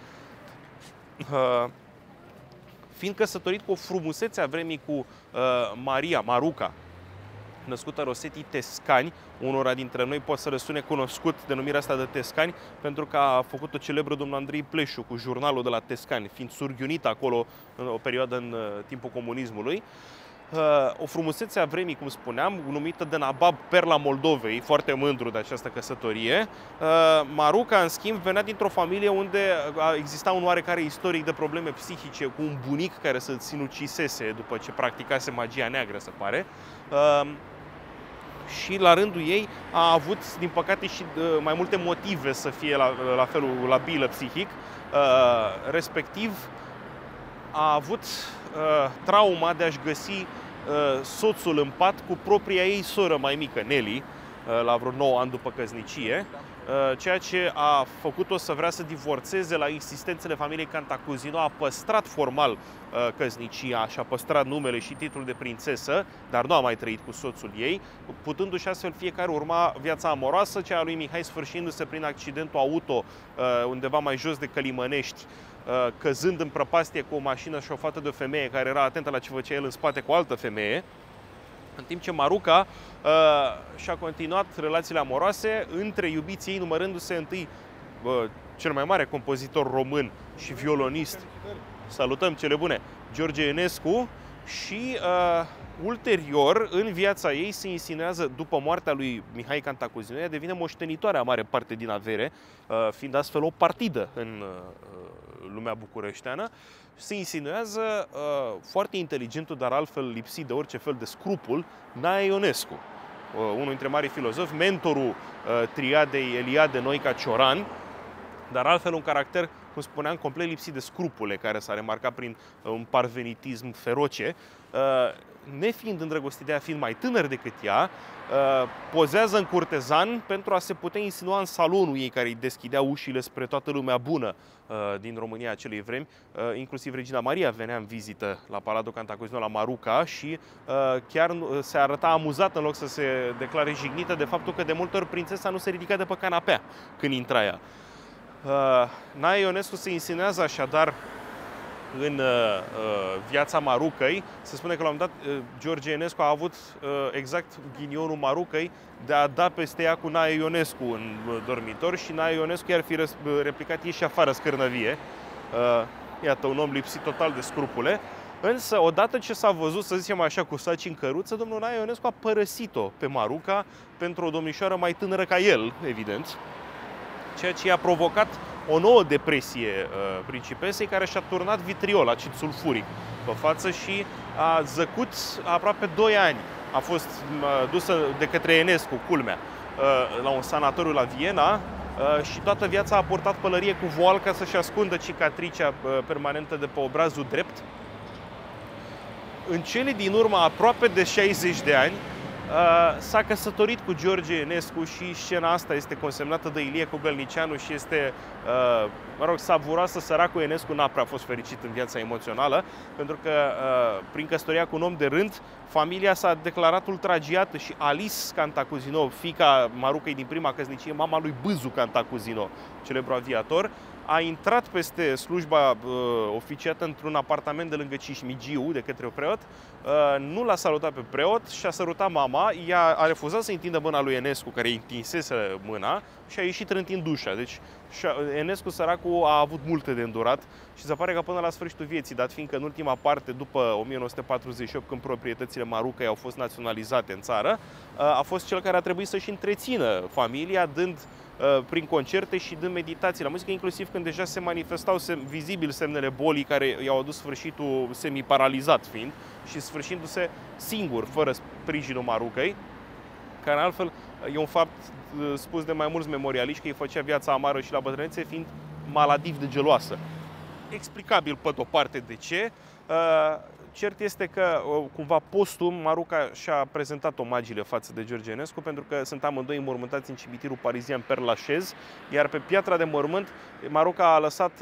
fiind căsătorit cu o frumusețe a vremii cu Maria, Maruca, născută Rosetti Tescani. Unora dintre noi poate să răsune cunoscut denumirea asta de Tescani, pentru că a făcut-o celebră domnul Andrei Pleșu cu jurnalul de la Tescani, fiind surghiunit acolo în o perioadă în timpul comunismului. O frumusețe a vremii, cum spuneam, numită de Nabab Perla Moldovei, foarte mândru de această căsătorie. Maruca, în schimb, venea dintr-o familie unde exista un oarecare istoric de probleme psihice, cu un bunic care se sinucisese după ce practicase magia neagră, se pare. Și la rândul ei a avut, din păcate, și mai multe motive să fie la felul labilă psihic. Respectiv, a avut trauma de a-și găsi soțul în pat cu propria ei soră mai mică, Nelly, la vreo 9 ani după căsnicie, ceea ce a făcut-o să vrea să divorțeze. La insistențele familiei Cantacuzino a păstrat formal căsnicia și a păstrat numele și titlul de prințesă, dar nu a mai trăit cu soțul ei, putându-și astfel fiecare urma viața amoroasă, cea a lui Mihai sfârșindu-se prin accidentul auto undeva mai jos de Călimănești, căzând în prăpastie cu o mașină șofată de o femeie care era atentă la ce făcea el în spate cu o altă femeie, în timp ce Maruca și-a continuat relațiile amoroase între iubiții ei, numărându-se întâi cel mai mare compozitor român și violonist, salutăm cele bune, George Enescu, și ulterior, în viața ei, se insinuează, după moartea lui Mihai Cantacuzino, ea devine moștenitoarea mare parte din avere, fiind astfel o partidă în lumea bucureșteană, se insinuează foarte inteligentul, dar altfel lipsit de orice fel de scrupul, Nae Ionescu, unul dintre marii filozofi, mentorul triadei Eliade Noica Cioran, dar altfel un caracter, cum spuneam, complet lipsit de scrupule, care s-a remarcat prin un parvenitism feroce. Nefiind îndrăgostit de ea, fiind mai tânăr decât ea, pozează în curtezan pentru a se putea insinua în salonul ei, care îi deschidea ușile spre toată lumea bună din România acelei vremi. Inclusiv Regina Maria venea în vizită la Palatul Cantacuzino, la Maruca, și chiar se arăta amuzată în loc să se declare jignită de faptul că de multe ori prințesa nu se ridica de pe canapea când intra ea. Nae Ionescu se insinuează așadar în viața Marucăi. Se spune că la un moment dat George Enescu a avut exact ghinionul Marucăi de a da peste ea cu Nae Ionescu în dormitor și Nae Ionescu i-ar fi replicat: ieși afară, scârnăvie. Iată, un om lipsit total de scrupule. Însă, odată ce s-a văzut, să zicem așa, cu saci în căruță, domnul Nae Ionescu a părăsit-o pe Maruca pentru o domnișoară mai tânără ca el, evident, ceea ce i-a provocat o nouă depresie principesei, care și-a turnat vitriol, acid sulfuric, pe față și a zăcut aproape 2 ani. A fost dusă de către Enescu, culmea, la un sanatoriu la Viena și toată viața a purtat pălărie cu voal ca să-și ascundă cicatricea permanentă de pe obrazul drept. În cele din urmă, aproape de 60 de ani, s-a căsătorit cu George Enescu și scena asta este consemnată de Ilie Cogălnicianu și este, savuroasă. Săracul Enescu n-a prea fost fericit în viața emoțională, pentru că prin căsătoria cu un om de rând, familia s-a declarat ultragiată și Alice Cantacuzino, fiica Marucăi din prima căsnicie, mama lui Bâzu Cantacuzino, celebru aviator, a intrat peste slujba oficiată într-un apartament de lângă Cismigiu de către preot, nu l-a salutat pe preot și a sărutat mama, ea a refuzat să întindă mâna lui Enescu, care îi întinsese mâna, și a ieșit rântind ușa. Deci Enescu, săracul, a avut multe de îndurat și se pare că până la sfârșitul vieții, dat fiindcă în ultima parte, după 1948, când proprietățile Marucăi au fost naționalizate în țară, a fost cel care a trebuit să-și întrețină familia, dând prin concerte și dând meditații la muzică, inclusiv când deja se manifestau vizibil semnele bolii care i-au adus sfârșitul semi-paralizat fiind și sfârșindu-se singur, fără sprijinul Marucăi, care altfel e un fapt spus de mai mulți memorialiști că îi făcea viața amară și la bătrânețe, fiind maladiv de geloasă. Explicabil pe de-o parte de ce. Cert este că, cumva postum, Maruca și-a prezentat omagiile față de George Enescu, pentru că sunt amândoi înmormântați în cimitirul parizian Père Lachaise, iar pe piatra de mormânt Maruca a lăsat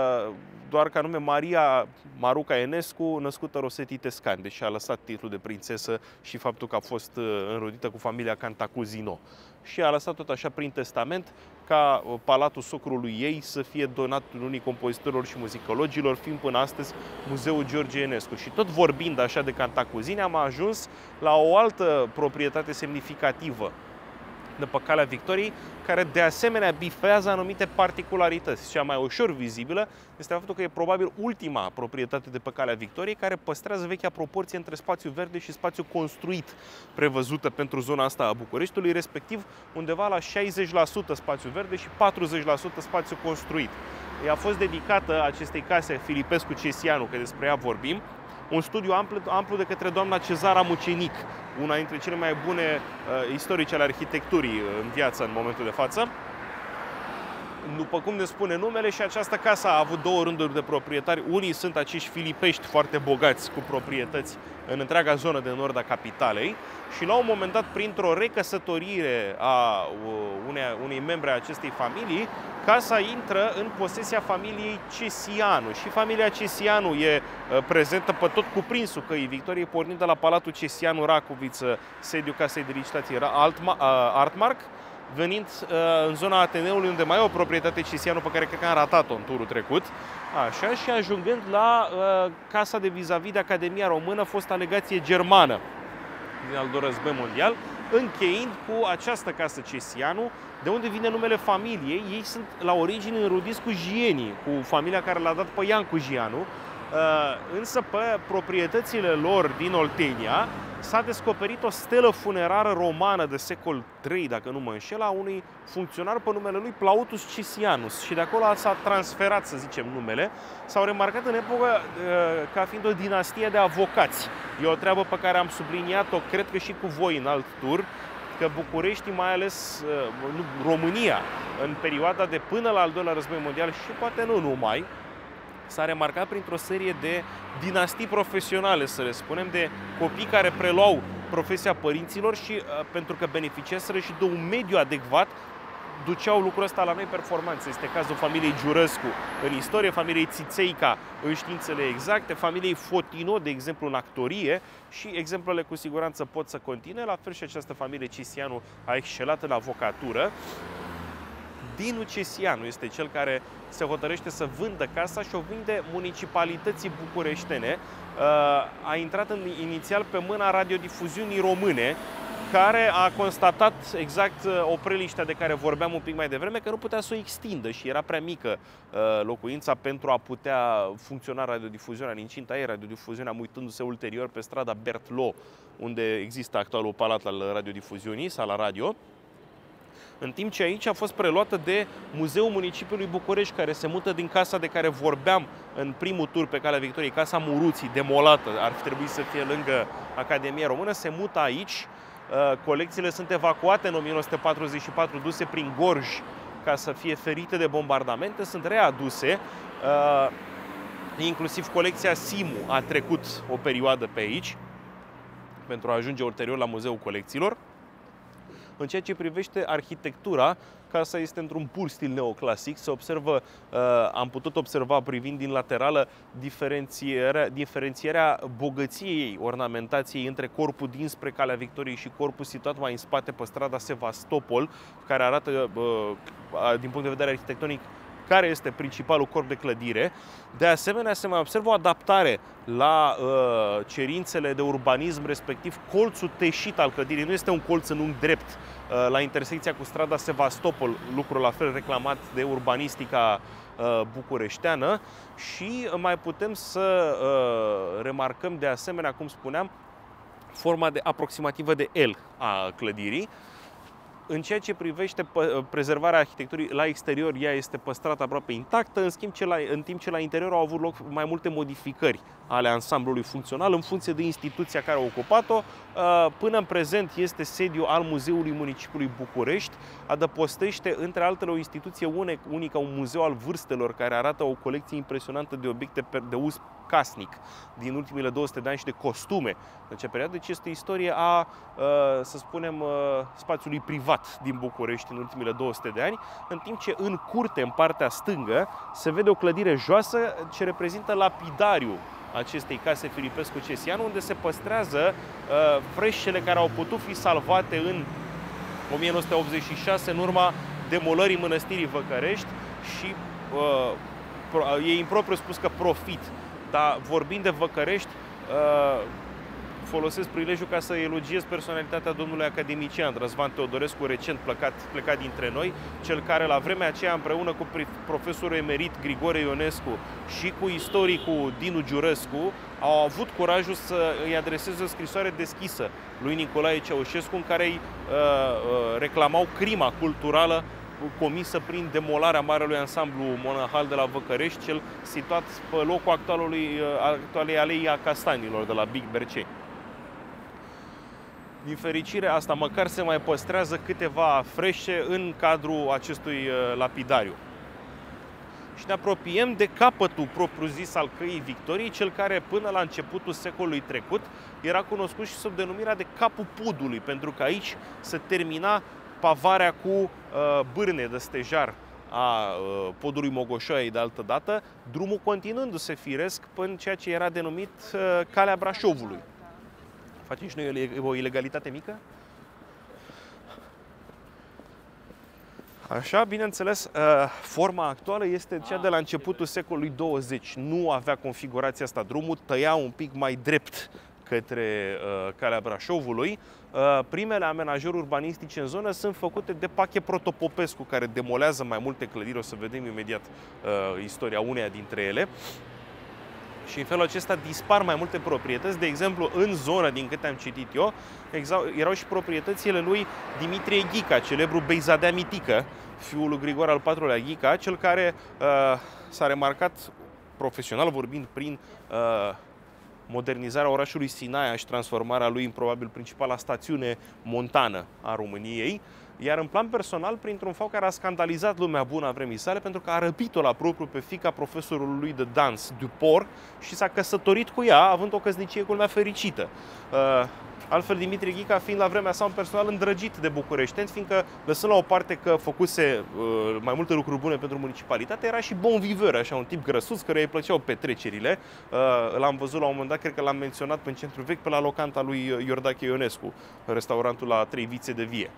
doar ca nume Maria Maruca Enescu, născută Rosetti Tescan, deși a lăsat titlul de prințesă și faptul că a fost înrodită cu familia Cantacuzino. Și a lăsat tot așa prin testament ca palatul socrului ei să fie donat unii compozitorilor și muzicologilor, fiind până astăzi Muzeul George Enescu. Și tot vorbind așa de Cantacuzini, am ajuns la o altă proprietate semnificativă de pe Calea Victoriei, care de asemenea bifează anumite particularități. Cea mai ușor vizibilă este faptul că e probabil ultima proprietate de pe Calea Victoriei care păstrează vechea proporție între spațiu verde și spațiu construit prevăzută pentru zona asta a Bucureștiului, respectiv undeva la 60% spațiu verde și 40% spațiu construit. Ea a fost dedicată acestei case Filipescu Cesianu, că despre ea vorbim, un studiu amplu de către doamna Cezara Mucenic, una dintre cele mai bune istorici ale arhitecturii în viață în momentul de față. După cum ne spune numele, și această casă a avut 2 rânduri de proprietari. Unii sunt acești filipești foarte bogați cu proprietăți în întreaga zonă de nord a capitalei și la un moment dat, printr-o recăsătorire a unei membre a acestei familii, casa intră în posesia familiei Cesianu și familia Cesianu e prezentă pe tot cuprinsul Căii Victoriei, pornind de la Palatul Cesianu Racoviță, sediu casei de licitație era Artmark, venind în zona Ateneului, unde mai e o proprietate Cesianu pe care cred că am ratat-o în turul trecut, așa, și ajungând la casa de vis-a-vis de Academia Română, fosta legație germană din al doilea război mondial, încheind cu această casă Cesianu, de unde vine numele familiei. Ei sunt la origine înrudiți cu Gienii, cu familia care l-a dat pe Iancu Gianu, însă pe proprietățile lor din Oltenia s-a descoperit o stelă funerară romană de secol III, dacă nu mă înșel, a unui funcționar pe numele lui Plautus Cisianus și de acolo s-a transferat, să zicem, numele. S-au remarcat în epocă ca fiind o dinastie de avocați. E o treabă pe care am subliniat-o, cred că și cu voi în alt tur, că București, mai ales România, în perioada de până la al doilea război mondial și poate nu numai, s-a remarcat printr-o serie de dinastii profesionale, să le spunem, de copii care preluau profesia părinților și pentru că beneficiaseră și de un mediu adecvat, duceau lucrul ăsta la noi performanțe. Este cazul familiei Giurescu în istorie, familiei Țițeica în științele exacte, familiei Fotino, de exemplu, în actorie, și exemplele cu siguranță pot să continue. La fel și această familie Cisianu a excelat în avocatură. Dinu Cesianu este cel care se hotărăște să vândă casa și o vinde municipalității bucureștene. A intrat inițial pe mâna Radiodifuziunii Române, care a constatat exact opreliștea de care vorbeam un pic mai devreme, că nu putea să o extindă și era prea mică locuința pentru a putea funcționa radiodifuziunea în incinta ei. Radiodifuziunea uitându-se ulterior pe strada Berthelot, unde există actualul palat al radiodifuziunii, sala radio. În timp ce aici a fost preluată de Muzeul Municipiului București, care se mută din casa de care vorbeam în primul tur pe Calea Victoriei, Casa Muruții, demolată, ar trebui să fie lângă Academia Română, se mută aici. Colecțiile sunt evacuate în 1944, duse prin Gorj ca să fie ferite de bombardamente, sunt readuse. Inclusiv colecția Simu a trecut o perioadă pe aici, pentru a ajunge ulterior la Muzeul Colecțiilor. În ceea ce privește arhitectura, casa este într-un pur stil neoclasic. Se observă, am putut observa privind din laterală diferențierea bogăției ornamentației între corpul dinspre Calea Victoriei și corpul situat mai în spate pe strada Sevastopol, care arată, din punct de vedere arhitectonic, care este principalul corp de clădire. De asemenea, se mai observă o adaptare la cerințele de urbanism, respectiv colțul teșit al clădirii. Nu este un colț în unghi drept la intersecția cu strada Sevastopol, lucru la fel reclamat de urbanistica bucureșteană. Și mai putem să remarcăm de asemenea, cum spuneam, forma aproximativă de L a clădirii. În ceea ce privește prezervarea arhitecturii la exterior, ea este păstrată aproape intactă, în timp ce la interior au avut loc mai multe modificări ale ansamblului funcțional în funcție de instituția care a ocupat-o. Până în prezent este sediu al Muzeului Municipiului București, adăpostește între altele o instituție unică, un muzeu al vârstelor care arată o colecție impresionantă de obiecte de uz casnic din ultimile 200 de ani și de costume în acea perioadă. Deci este istorie a, să spunem, spațiului privat din București în ultimile 200 de ani, în timp ce în curte, în partea stângă, se vede o clădire joasă ce reprezintă lapidariul acestei case Filipescu Cesianu, unde se păstrează freșele care au putut fi salvate în 1986 în urma demolării mănăstirii Văcărești și e impropriu spus că profit. Dar vorbind de Văcărești, folosesc prilejul ca să elogiez personalitatea domnului academician Răzvan Teodorescu, recent plecat dintre noi, cel care la vremea aceea, împreună cu profesorul emerit Grigore Ionescu și cu istoricul Dinu Giurescu, au avut curajul să îi adreseze o scrisoare deschisă lui Nicolae Ceaușescu, în care îi reclamau crima culturală comisă prin demolarea marelui ansamblu monahal de la Văcărești, cel situat pe locul actualei alei a Castanilor de la Big Berceni. Din fericire, asta măcar se mai păstrează câteva frește în cadrul acestui lapidariu. Și ne apropiem de capătul propriu-zis al Căii Victoriei, cel care până la începutul secolului trecut era cunoscut și sub denumirea de Capul Podului, pentru că aici se termina pavarea cu bârne de stejar a podului Mogoșoaiei de altă dată, drumul continuându-se firesc până ceea ce era denumit Calea Brașovului. Facem și noi o ilegalitate mică? Așa, bineînțeles, forma actuală este cea de la începutul secolului 20. Nu avea configurația asta. Drumul tăia un pic mai drept către Calea Brașovului. Primele amenajări urbanistice în zonă sunt făcute de Pache Protopopescu, care demolează mai multe clădiri. O să vedem imediat istoria uneia dintre ele. Și în felul acesta dispar mai multe proprietăți. De exemplu, în zonă, din câte am citit eu, erau și proprietățile lui Dimitrie Ghica, celebru Beizadea mitică, fiul lui Grigore al IV-lea Ghica, cel care s-a remarcat profesional vorbind prin modernizarea orașului Sinaia și transformarea lui în probabil principala stațiune montană a României, iar în plan personal printr-un fapt care a scandalizat lumea bună a vremii sale, pentru că a răpit-o la propriu pe fiica profesorului de dans, Duport, și s-a căsătorit cu ea, având o căsnicie culmea fericită. Altfel, Dimitrie Ghica fiind la vremea sa un personal îndrăgit de bucureșteni, fiindcă, lăsând la o parte că făcuse mai multe lucruri bune pentru municipalitate, era și bon viveur, așa, un tip grăsuț, căruia îi plăceau petrecerile. L-am văzut la un moment dat, cred că l-am menționat pe centru vechi, pe la locanta lui Iordache Ionescu, restaurantul la 3 vițe de vie.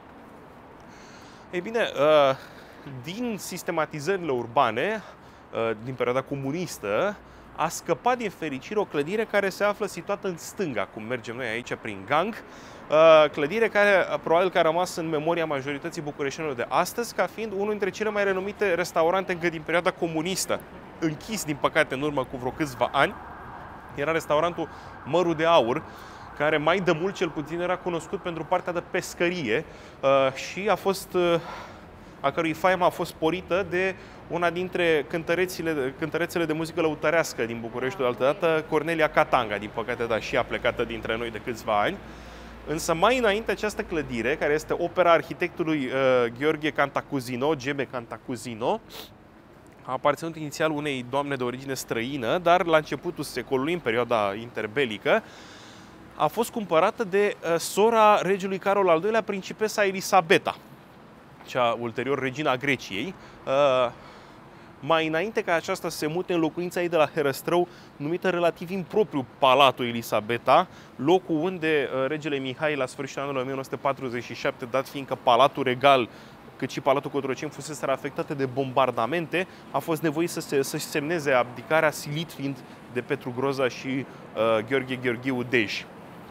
Ei bine, din sistematizările urbane, din perioada comunistă, a scăpat din fericire o clădire care se află situată în stânga, cum mergem noi aici prin Gang, clădire care probabil că a rămas în memoria majorității bucureștenilor de astăzi, ca fiind unul dintre cele mai renumite restaurante încă din perioada comunistă, închis din păcate în urmă cu vreo câțiva ani. Era restaurantul Mărul de Aur, care mai de mult cel puțin era cunoscut pentru partea de pescărie și a cărui faimă a fost sporită de una dintre cântărețele de muzică lăutărească din București, altădată, Cornelia Catanga, din păcate, da, și ea plecată dintre noi de câțiva ani. Însă mai înainte această clădire, care este opera arhitectului Gheorghe Cantacuzino, Gebe Cantacuzino, a aparținut inițial unei doamne de origine străină, dar la începutul secolului, în perioada interbelică, a fost cumpărată de sora regelui Carol al II-lea, principesa Elisabeta, cea ulterior regina Greciei, mai înainte ca aceasta să se mute în locuința ei de la Herăstrău, numită relativ impropriu Palatul Elisabeta, locul unde regele Mihai, la sfârșitul anului 1947, dat fiindcă Palatul Regal cât și Palatul Cotroceni fusese afectate de bombardamente, a fost nevoit să-și semneze abdicarea, silit fiind de Petru Groza și Gheorghe Gheorghiu Dej.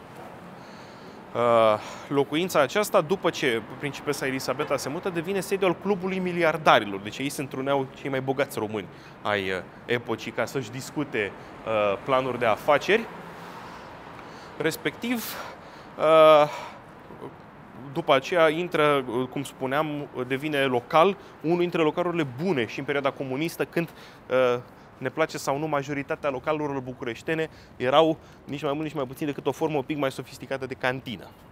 Locuința aceasta, după ce principesa Elisabeta se mută, devine sediul al Clubului Miliardarilor. Deci ei se întruneau cei mai bogați români ai epocii ca să-și discute planuri de afaceri. Respectiv, după aceea intră, cum spuneam, devine local, unul dintre localurile bune și în perioada comunistă, când ne place sau nu, majoritatea localurilor bucureștene erau nici mai mult, nici mai puțin decât o formă un pic mai sofisticată de cantină.